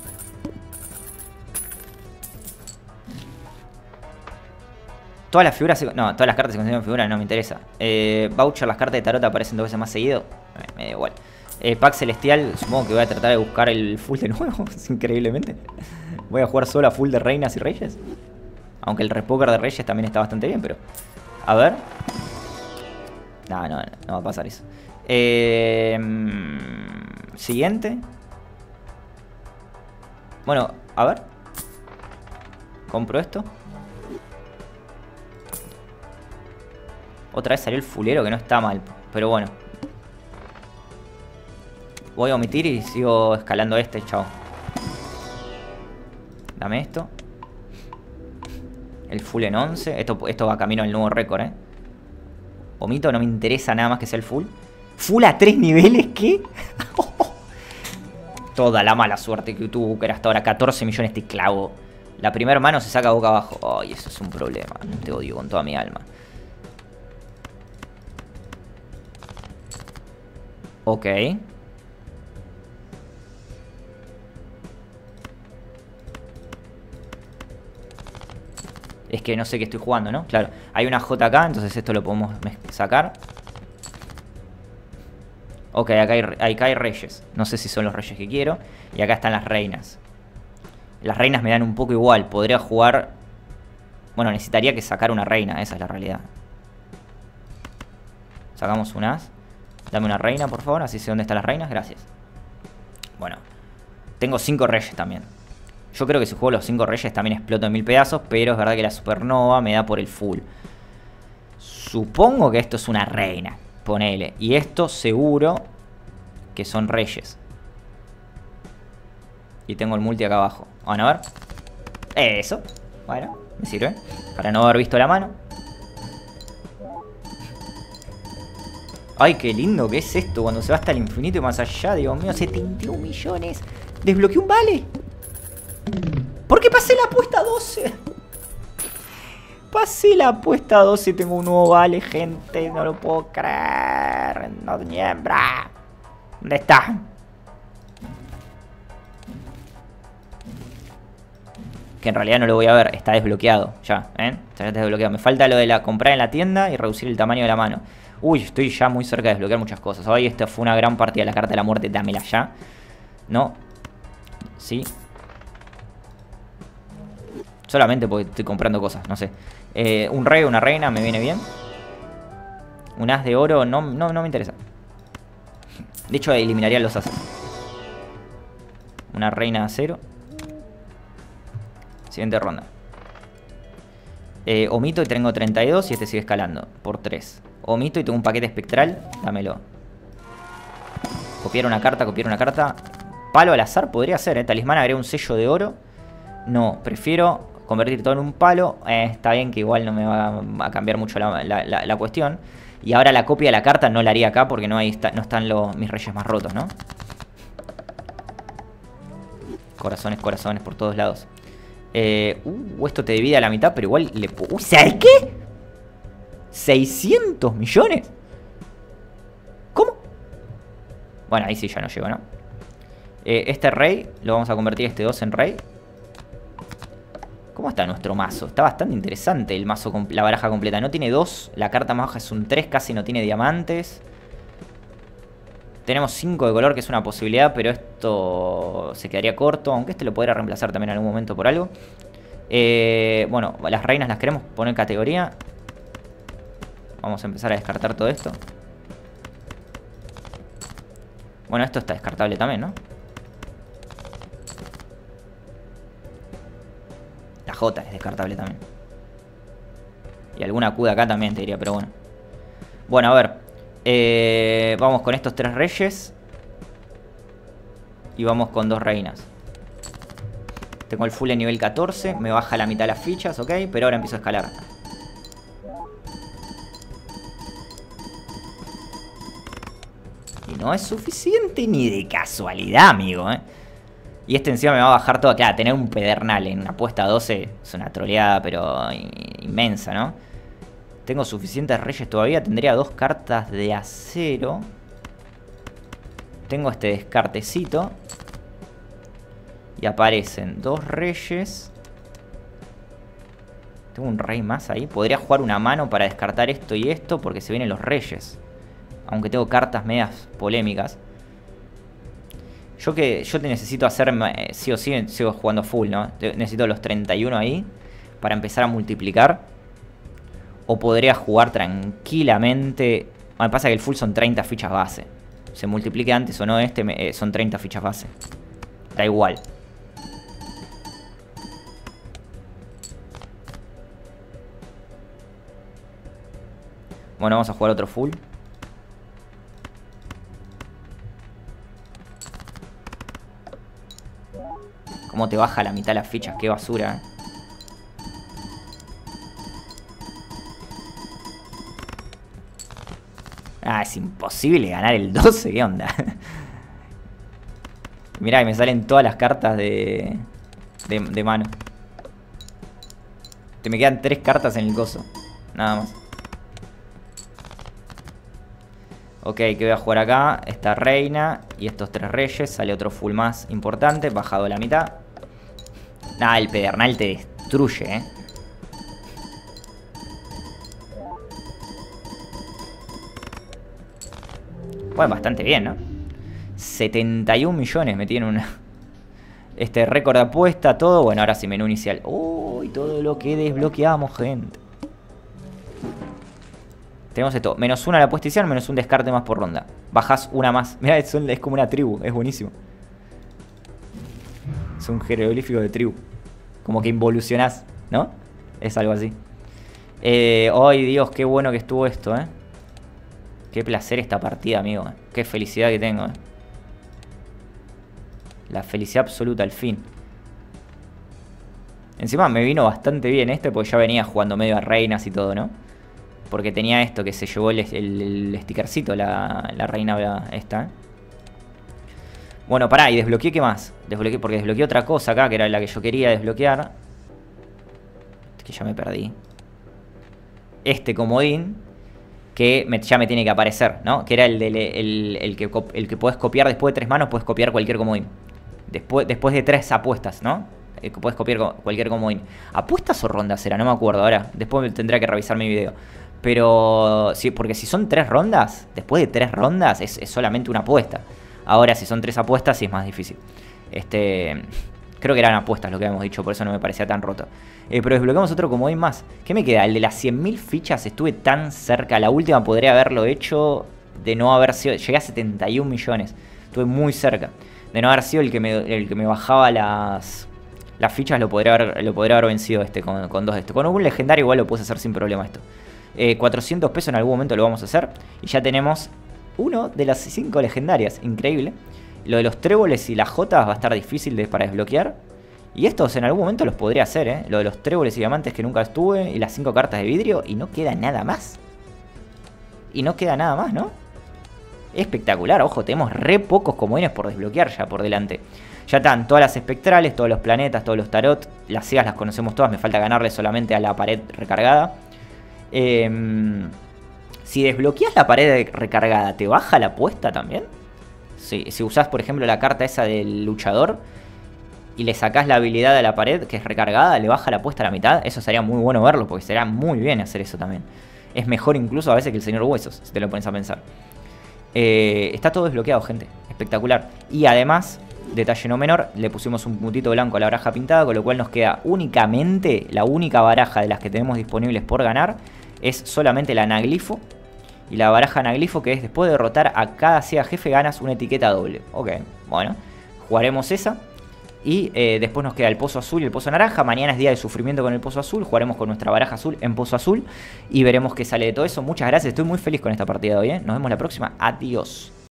Todas las figuras... Se... No, todas las cartas se consideran figuras, no me interesa. Eh, voucher, las cartas de tarot aparecen dos veces más seguido. Eh, me da igual. Eh, pack celestial, supongo que voy a tratar de buscar el full de nuevo. Increíblemente. Voy a jugar solo a full de reinas y reyes. Aunque el repoker de reyes también está bastante bien, pero... A ver. No, no, no va a pasar eso. Eh, siguiente. Bueno, a ver. Compro esto. Otra vez salió el fulero que no está mal. Pero bueno. Voy a omitir y sigo escalando este, chao. Dame esto. El full en once. Esto, esto va camino al nuevo récord, eh. Omito, no me interesa nada más que sea el full. ¿Full a tres niveles? ¿Qué? Toda la mala suerte que tuvo Booker hasta ahora. catorce millones de clavo. La primera mano se saca boca abajo. Ay, eso es un problema. Te odio con toda mi alma. Ok. Es que no sé qué estoy jugando, ¿no? Claro, hay una J acá, entonces esto lo podemos sacar. Ok, acá hay, acá hay reyes. No sé si son los reyes que quiero. Y acá están las reinas. Las reinas me dan un poco igual. Podría jugar... Bueno, necesitaría que sacar una reina. Esa es la realidad. Sacamos un as. Dame una reina, por favor. Así sé dónde están las reinas. Gracias. Bueno. Tengo cinco reyes también. Yo creo que si juego los cinco reyes también exploto en mil pedazos. Pero es verdad que la supernova me da por el full. Supongo que esto es una reina. Ponele. Y esto seguro que son reyes. Y tengo el multi acá abajo. Bueno, a ver. Eso. Bueno, me sirve. Para no haber visto la mano. Ay, qué lindo que es esto. Cuando se va hasta el infinito y más allá. Dios mío, setenta y un millones. Desbloqueé un vale. ¿Por qué pasé la apuesta a doce? Pasé la apuesta a doce y tengo un nuevo vale, gente. No lo puedo creer. No niembra. ¿Dónde está? Que en realidad no lo voy a ver. Está desbloqueado. Ya, ¿eh? Ya está desbloqueado. Me falta lo de la comprar en la tienda y reducir el tamaño de la mano. Uy, estoy ya muy cerca de desbloquear muchas cosas. Hoy esta fue una gran partida. La carta de la muerte, dámela ya. No. Sí. Solamente porque estoy comprando cosas, no sé. Eh, un rey o una reina me viene bien. Un as de oro no, no, no me interesa. De hecho, eliminaría los ases. Una reina de acero. Siguiente ronda. Eh, omito y tengo treinta y dos y este sigue escalando. Por tres. Omito y tengo un paquete espectral. Dámelo. Copiar una carta, copiar una carta. Palo al azar podría ser, ¿eh? Talismán, agrega un sello de oro. No, prefiero convertir todo en un palo. Eh, está bien que igual no me va a cambiar mucho la, la, la, la cuestión. Y ahora la copia de la carta no la haría acá porque no, hay, está, no están los, mis reyes más rotos, ¿no? Corazones, corazones por todos lados. Eh, uh, esto te divide a la mitad, pero igual le puedo... ¿Sabes qué? ¿seiscientos millones? ¿Cómo? Bueno, ahí sí ya no llego, ¿no? Eh, este rey lo vamos a convertir este dos en rey. ¿Cómo está nuestro mazo? Está bastante interesante el mazo, la baraja completa. No tiene dos, la carta más baja es un tres, casi no tiene diamantes. Tenemos cinco de color, que es una posibilidad, pero esto se quedaría corto. Aunque este lo podría reemplazar también en algún momento por algo. Eh, bueno, las reinas las queremos poner en categoría. Vamos a empezar a descartar todo esto. Bueno, esto está descartable también, ¿no? La J es descartable también. Y alguna Q de acá también te diría, pero bueno. Bueno, a ver. Eh, vamos con estos tres reyes. Y vamos con dos reinas. Tengo el full en nivel catorce. Me baja la mitad de las fichas, ok. Pero ahora empiezo a escalar. Y no es suficiente ni de casualidad, amigo, eh. Y este encima me va a bajar todo. Claro, tener un pedernal en apuesta doce es una troleada, pero inmensa, ¿no? Tengo suficientes reyes todavía. Tendría dos cartas de acero. Tengo este descartecito. Y aparecen dos reyes. Tengo un rey más ahí. Podría jugar una mano para descartar esto y esto, porque se vienen los reyes. Aunque tengo cartas medias polémicas. Yo que yo te necesito hacer, eh, sí o sí, sigo jugando full, ¿no? Necesito los treinta y uno ahí para empezar a multiplicar. O podría jugar tranquilamente. Bueno, pasa que el full son treinta fichas base. Se multiplique antes o no este, me, eh, son treinta fichas base. Da igual. Bueno, vamos a jugar otro full. Cómo te baja la mitad las fichas, qué basura, ¿eh? Ah, es imposible ganar el doce, ¿qué onda? Mirá que me salen todas las cartas de, de, de mano. Te me quedan tres cartas en el coso. Nada más. Ok, que voy a jugar acá. Esta reina y estos tres reyes. Sale otro full más importante. Bajado a la mitad. Nada, el pedernal te destruye, eh. Bueno, bastante bien, ¿no? setenta y un millones me tiene una... Este récord de apuesta, todo. Bueno, ahora sí, menú inicial. Uy, todo lo que desbloqueamos, gente. Tenemos esto. Menos una a la apuesta inicial, menos un descarte más por ronda. Bajas una más. Mirá, es, es como una tribu. Es buenísimo. Es un jeroglífico de tribu. Como que involucionás, ¿no? Es algo así. Eh, ¡Ay, Dios! Qué bueno que estuvo esto, ¿eh? Qué placer esta partida, amigo. Qué felicidad que tengo, ¿eh? La felicidad absoluta, al fin. Encima me vino bastante bien este, porque ya venía jugando medio a reinas y todo, ¿no? Porque tenía esto que se llevó el, el, el stickercito, la, la reina esta, ¿eh? Bueno, pará, y desbloqueé, ¿qué más? Desbloqueé, porque desbloqueé otra cosa acá, que era la que yo quería desbloquear. Que ya me perdí. Este comodín, que me, ya me tiene que aparecer, ¿no? Que era el, del, el, el, que, el que podés copiar después de tres manos, podés copiar cualquier comodín. Después, después de tres apuestas, ¿no? Eh, podés copiar cualquier comodín. ¿Apuestas o rondas era? No me acuerdo ahora. Después tendré que revisar mi video. Pero, sí, porque si son tres rondas, después de tres rondas es, es solamente una apuesta. Ahora, si son tres apuestas, sí es más difícil. Este... Creo que eran apuestas lo que habíamos dicho, por eso no me parecía tan roto. Eh, pero desbloqueamos otro comodín más. ¿Qué me queda? El de las cien mil fichas. Estuve tan cerca. La última podría haberlo hecho de no haber sido... Llegué a setenta y un millones. Estuve muy cerca. De no haber sido el que me, el que me bajaba las... Las fichas lo podría haber, lo podría haber vencido este con, con dos de esto. Con un legendario igual lo puedes hacer sin problema esto. Eh, cuatrocientos pesos en algún momento lo vamos a hacer. Y ya tenemos uno de las cinco legendarias. Increíble. Lo de los tréboles y las jotas va a estar difícil de, para desbloquear. Y estos en algún momento los podría hacer, ¿eh? Lo de los tréboles y diamantes que nunca estuve. Y las cinco cartas de vidrio. Y no queda nada más. Y no queda nada más, ¿no? Espectacular, ojo, tenemos re pocos comodines por desbloquear ya por delante. Ya están todas las espectrales, todos los planetas, todos los tarot. Las cigas las conocemos todas, me falta ganarle solamente a la pared recargada. Eh, si desbloqueas la pared recargada, ¿te baja la apuesta también? Si, si usás, por ejemplo, la carta esa del luchador y le sacás la habilidad a la pared que es recargada, ¿le baja la apuesta a la mitad? Eso sería muy bueno verlo, porque sería muy bien hacer eso también. Es mejor incluso a veces que el señor Huesos, si te lo pones a pensar. Eh, está todo desbloqueado, gente. Espectacular. Y además, detalle no menor, le pusimos un puntito blanco a la baraja pintada, con lo cual nos queda únicamente, la única baraja de las que tenemos disponibles por ganar es solamente la anaglifo. Y la baraja anaglifo, que es después de derrotar a cada ciega jefe ganas una etiqueta doble. Ok, bueno, jugaremos esa. Y eh, después nos queda el pozo azul y el pozo naranja. Mañana es día de sufrimiento con el pozo azul. Jugaremos con nuestra baraja azul en pozo azul. Y veremos qué sale de todo eso. Muchas gracias, estoy muy feliz con esta partida de hoy, ¿eh? Nos vemos la próxima, adiós.